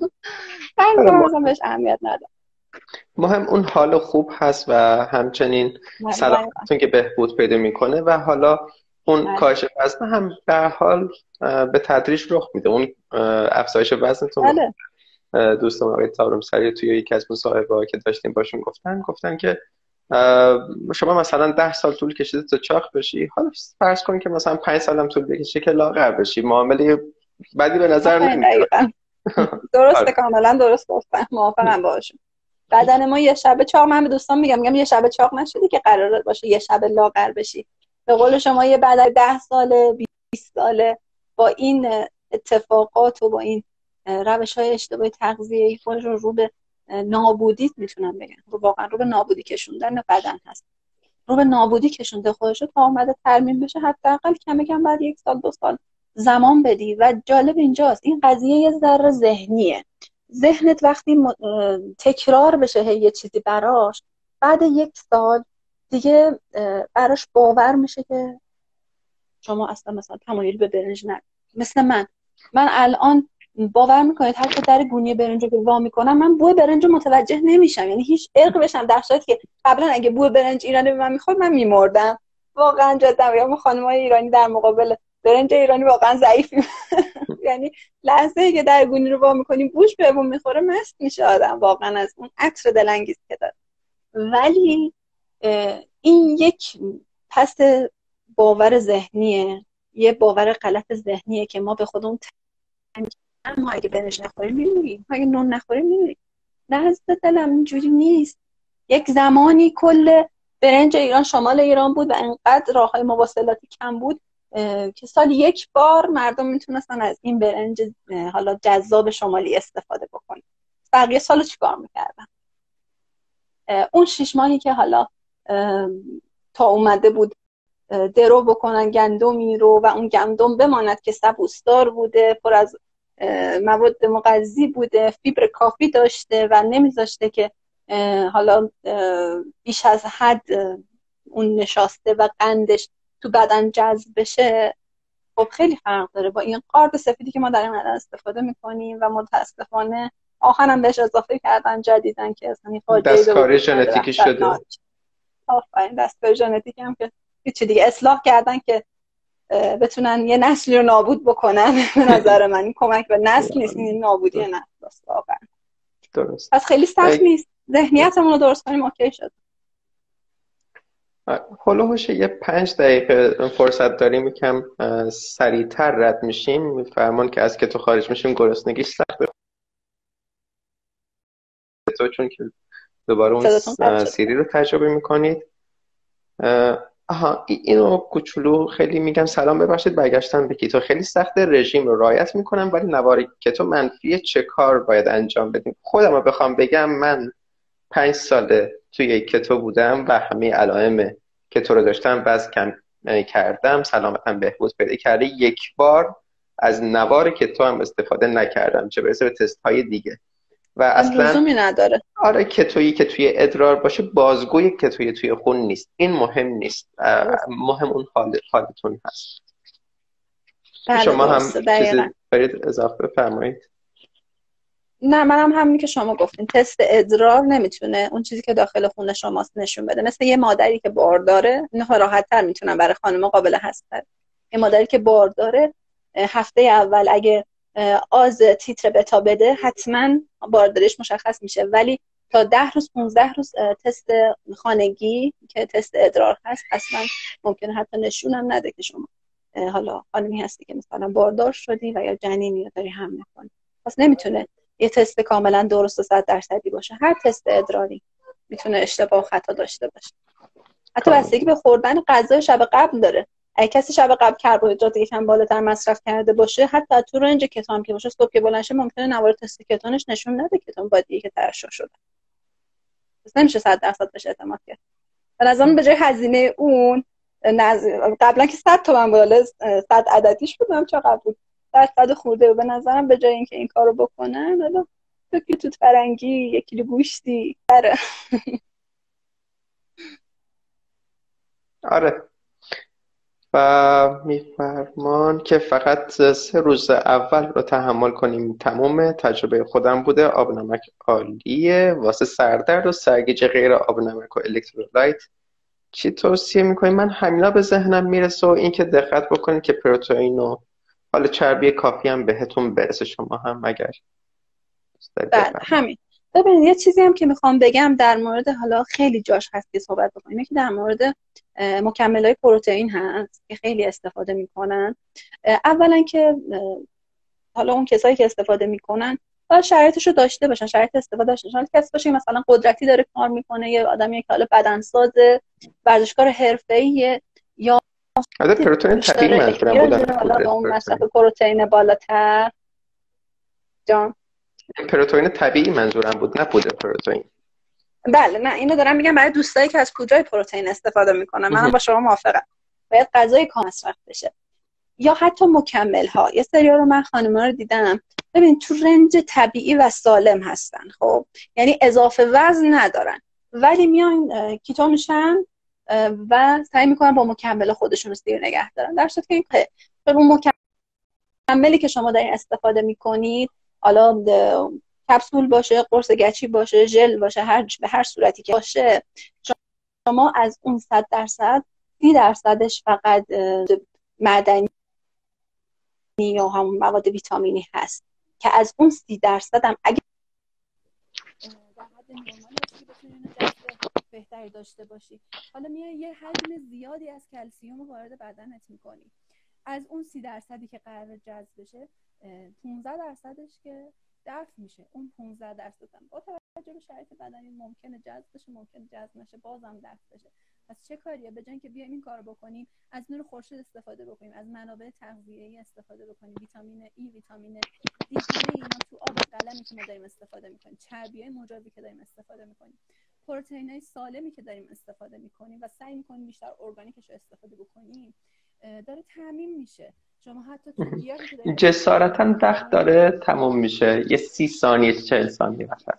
من اصلا بهش اهمیت ندارم. مهم اون حال خوب هست و همچنین سلامتتون که بهبود پیدا میکنه و حالا اون کاهش وزن هم در حال به تدریج رخ میده. اون افزایش وزنتون دوستان آقای طارمی‌سری توی یکی از مصاحبه‌ها که داشتیم باشون گفتن گفتن که شما مثلا ده سال طول کشیده تا چاق بشی، حالا فرض کن که مثلا پنج سالم طول بکشه که لاغر بشی، معامله بدی به نظر نمیاد. درسته، کاملا درست گفتن، موافقم باشم. بدن ما یه شب چاق، من به دوستان میگم میگم یه شب چاق نشدی که قرار باشه یه شب لاغر بشی. به قول شما یه بعد از ده ساله بیست ساله با این اتفاقات و با این روش های اشتباه تغذیه‌ای خودشون رو به نابودی میتونن بگن، رو واقعا رو به نابودی کشوندن بدن هست، رو به نابودی کشونده خودش رو تا اومده ترمیم بشه. حداقل کم کم بعد یک سال دو سال زمان بدی. و جالب اینجاست این قضیه یه ذره ذهنیه. ذهنت وقتی تکرار بشه هی یه چیزی براش، بعد یک سال دیگه براش باور میشه که شما اصلا مثلا تمایلی به برنج نداری. مثل من من الان باور میکنید حتی در گونی برنج رو وا میکنم من بوی برنج رو متوجه نمیشم، یعنی هیچ ارق بشم، در صورتی که قبلا اگه بوی برنج ایرانی به من میخورد من میمردم واقعا. جدا یا خانمای ایرانی در مقابل برنج ایرانی واقعا ضعیفی. یعنی لحظه ای که در گونی رو وا میکنیم بوش بهمون میخوره مست میشه آدم واقعا از اون عطر دلانگیز که داره. ولی این یک پس باور ذهنیه، یه باور غلط ذهنیه که ما به خودمون ما اگه برنج نخوریم میمیریم، اگه نون نخوریم میمیریم. نه عزیز دلم اینجوری نیست. یک زمانی کل برنج ایران شمال ایران بود و انقدر راههای مواصلاتی کم بود که سال یک بار مردم میتونستن از این برنج حالا جذاب شمالی استفاده بکنن. بقیه سالو چیکار میکردن؟ اون شش ماهی که حالا تا اومده بود درو بکنن گندمی رو و اون گندم بماند که سبوسدار بوده، پر از مواد مغذی بوده، فیبر کافی داشته و نمیذاشته که حالا بیش از حد اون نشاسته و قندش تو بدن جذب بشه. خب خیلی فرق داره با این قارد سفیدی که ما در این حد استفاده میکنیم و متاسفانه آخرم بهش اضافه کردن جدیدن که اصلا دستکاری ژنتیکی شده. آفرین، دستکاری ژنتیکی هم که هیچ دیگه اصلاح کردن که بتونن یه نسلی رو نابود بکنن. به نظر من این کمک به نسل نیست، این نابودی نسل است واقعا. درست. پس خیلی سخت نیست، ذهنیتمون رو درست کنیم اوکی شد. هلوهوش یه پنج دقیقه فرصت داریم، یکم سریعتر رد میشیم. میفرمان که از کتو خارج میشیم گرسنگیش سخته تو، چون که دوباره اون سیری رو تجربه میکنید. آها اینو کوچولو خیلی میگم سلام ببخشید برگشتن به کیتو خیلی سخته، رژیم رو رعایت میکنم ولی نوار کتو منفیه، چه کار باید انجام بدیم؟ خودم رو بخوام بگم من پنج ساله توی کتو بودم و همه علائم کتو رو داشتم، وزن کم کردم، سلامتم بهبود پیدا کرده، یک بار از نوار کتو هم استفاده نکردم، چه برسه به تست های دیگه. و اصلا لزومی نداره. آره کتویی که توی ادرار باشه بازگوی کتویی توی خون نیست، این مهم نیست، مهم اون حال حالتون هست. شما هم چیزی برید اضافه فرمایید. نه منم هم همین که شما گفتین، تست ادرار نمیتونه اون چیزی که داخل خون شماست نشون بده. مثل یه مادری که بار داره، اینها راحت تر میتونن برای خانم قابل هستن. یه مادری که بار داره هفته اول اگه آز تیتر بتا بده حتما بارداریش مشخص میشه، ولی تا ده روز پونزده روز تست خانگی که تست ادرار هست اصلا ممکنه حتی نشون هم نده که شما حالا خانمی هستی که مثلا باردار شدی و یا جنینی یا داری حمل کنی. پس نمیتونه یه تست کاملا درست و صد درصدی باشه. هر تست ادراری میتونه اشتباه و خطا داشته باشه. حتی بستگی به خوردن غذای شب قبل داره. اگه کسی شب قبل کربوهیدرات یکم بالاتر مصرف کرده باشه، حتی تو رنج کتون که باشه، صبح که بلند شه ممکنه نوار تست کتونش نشون نده کتون بادیه که ترشح شده. پس نمیشه صد درصد بهش اعتماد کرد. به نظرم به جای هزینه اون نز... قبلا که صد تومن بود، صد عددیش بودم چقدر بود؟ صد خورده. به نظرم به جای اینکه این کارو بکنن، حالا تو که توت فرنگی، یک کیلو گوشتی داره. آره. و میفرمان که فقط سه روز اول رو تحمل کنیم تموم. تجربه خودم بوده، آب نمک عالیه واسه سردرد و سرگیجه غیر آب نمک و الکترولایت. چی توصیه میکنیم؟ من همینا به ذهنم میرسه و این که دقت بکنید که پروتئین و حالا چربی کافی هم بهتون برسه. شما هم اگر بله همین. ببینید یه چیزی هم که میخوام بگم در مورد، حالا خیلی جاش هست که صحبت بکنیم، یکی در مورد مکمل‌های پروتئین هست که خیلی استفاده میکنن. اولا که حالا اون کسایی که استفاده میکنن باید شرایطش رو داشته باشن، شرایط استفاده داشته باشن. کسی باشه مثلا قدرتی داره کار میکنه، یه آدمی که حالا بدنسازه، ورزشکار حرفه‌ایه، یا البته پروتئین طبیعی منظورم بود، نه حالا به پودر اون مصرف پروتئین. پروتئین بالاتر. جان پروتئین طبیعی منظورم بود، نه پودر پروتئین. بله، نه اینو دارم میگم برای دوستایی که از پودرای پروتئین استفاده میکنن. منم با شما موافقم، باید غذای کام مصرف بشه. یا حتی مکمل ها، یه سری رو من خانم‌ها رو دیدم، ببین تو رنج طبیعی و سالم هستن، خب یعنی اضافه وزن ندارن، ولی میان کیتو میشن و سعی میکنن با مکمل خودشون رو سیر نگه دارن، در صورتی که این اون مکملی که شما دارین استفاده میکنید، حالا کپسول باشه، قرص گچی باشه، ژل باشه، هر به هر صورتی که باشه، شما از اون صد درصد سی درصدش فقط معدنی یا همون مواد ویتامینی هست که از اون سی درصد هم اگه در حد نرمال باشی بتونی بهتری داشته باشی، حالا میای یه حجم زیادی از کلسیم رو وارد بدنت میکنی، از اون سی درصدی که قرار جذب بشه پانزده درصدش که دفع میشه، اون پانزده درصد هم با توجه به شرایط بدنی ممکنه جذب بشه، ممکنه جذب نشه، بازم دفع بشه. پس چه کاریه؟ به جای اینکه بیایم این کارو بکنیم، از نور خورشید استفاده بکنیم، از منابع تغذیه‌ای استفاده بکنیم، ویتامین ای، ویتامین دی، همه اینا تو آب قلمی که ما داریم استفاده میکنیم، چربیای مجازی که داریم استفاده میکنیم، پروتئینای سالمی که داریم استفاده میکنیم و سعی میکنیم بیشتر ارگانیکش رو استفاده بکنیم، داره تامین میشه. شما حتی تو گیاهی که دارید جسارتا وقت داره تموم میشه، یه سی ثانیه چهل ثانیه وقت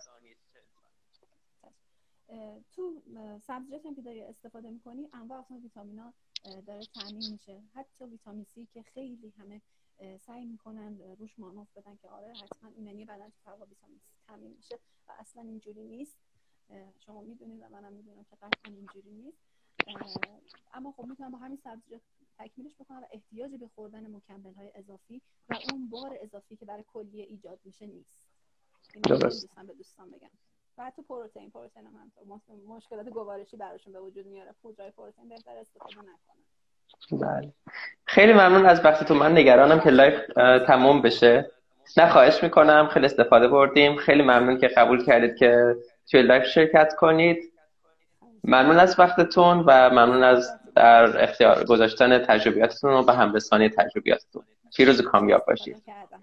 تو سبزیجاتی که داری استفاده میکنی انواع اقسام ویتامینا داره تامین میشه، حتی ویتامین سی که خیلی همه سعی میکنن روش مانور بدن که آره حتما ایمنی بدن تو فقط ویتامین سی تامین میشه و اصلا اینجوری نیست. شما میدونید و منم میدونم که قطعا اینجوری نیست، اما خب میتونم با همین سبزیجات تکمیلش بکنم و احتیاجی به خوردن مکمل‌های اضافی و اون بار اضافی که برای کلیه ایجاد میشه نیست. این دوستان به دوستان بگم. و حتی پروتئین پروتئین هم همطور مشکلات گوارشی براشون به وجود میاره، پودرای پروتئین بهتر استفاده نکنن. بله، خیلی ممنون از وقتتون. من نگرانم که لایف تموم بشه. نه خواهش میکنم، خیلی استفاده بردیم. خیلی ممنون که قبول کردید که توی لایف شرکت کنید. ممنون از وقتتون و ممنون از در اختیار گذاشتن تجربیاتتون و به همرسانی تجربیاتتون. پیروز کامیاب باشید.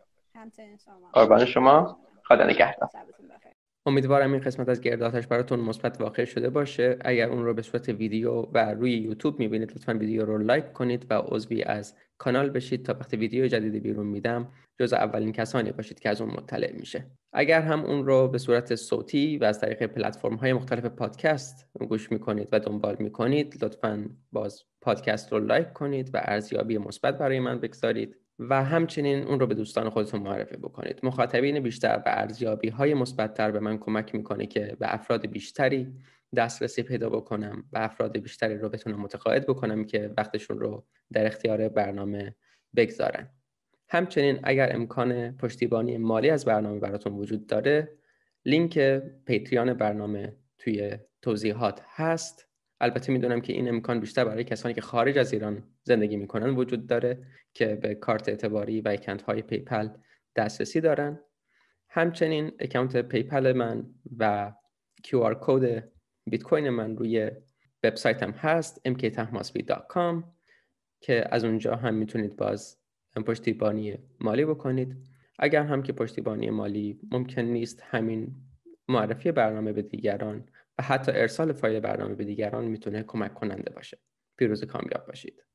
قربان شما. خدا نگهدار. امیدوارم این قسمت از گردآتش براتون مثبت واقع شده باشه. اگر اون رو به صورت ویدیو و روی یوتیوب میبینید لطفاً ویدیو رو لایک کنید و عضوی از کانال بشید تا وقتی ویدیو جدیدی بیرون میدم جزو اولین کسانی باشید که از اون مطلع میشه. اگر هم اون رو به صورت صوتی و از طریق پلتفرم های مختلف پادکست گوش میکنید و دنبال میکنید لطفاً باز پادکست رو لایک کنید و ارزیابی مثبت برای من بگذارید و همچنین اون رو به دوستان خودتون معرفی بکنید. مخاطبین بیشتر و ارزیابی‌های مثبت‌تر به من کمک میکنه که به افراد بیشتری دسترسی پیدا بکنم، به افراد بیشتری رو بتونم متقاعد بکنم که وقتشون رو در اختیار برنامه بگذارن. همچنین اگر امکان پشتیبانی مالی از برنامه براتون وجود داره، لینک پیتریان برنامه توی توضیحات هست. البته میدونم که این امکان بیشتر برای کسانی که خارج از ایران زندگی میکنن وجود داره که به کارت اعتباری و اکانت های پیپل دسترسی دارن. همچنین اکانت پیپل من و کیو آر کد بیت کوین من روی وبسایتم هست ام کی طهماسبی دات کام که از اونجا هم میتونید باز پشتیبانی مالی بکنید. اگر هم که پشتیبانی مالی ممکن نیست، همین معرفی برنامه به دیگران و حتی ارسال فایل برنامه به دیگران میتونه کمک کننده باشه. پیروز کامیاب باشید.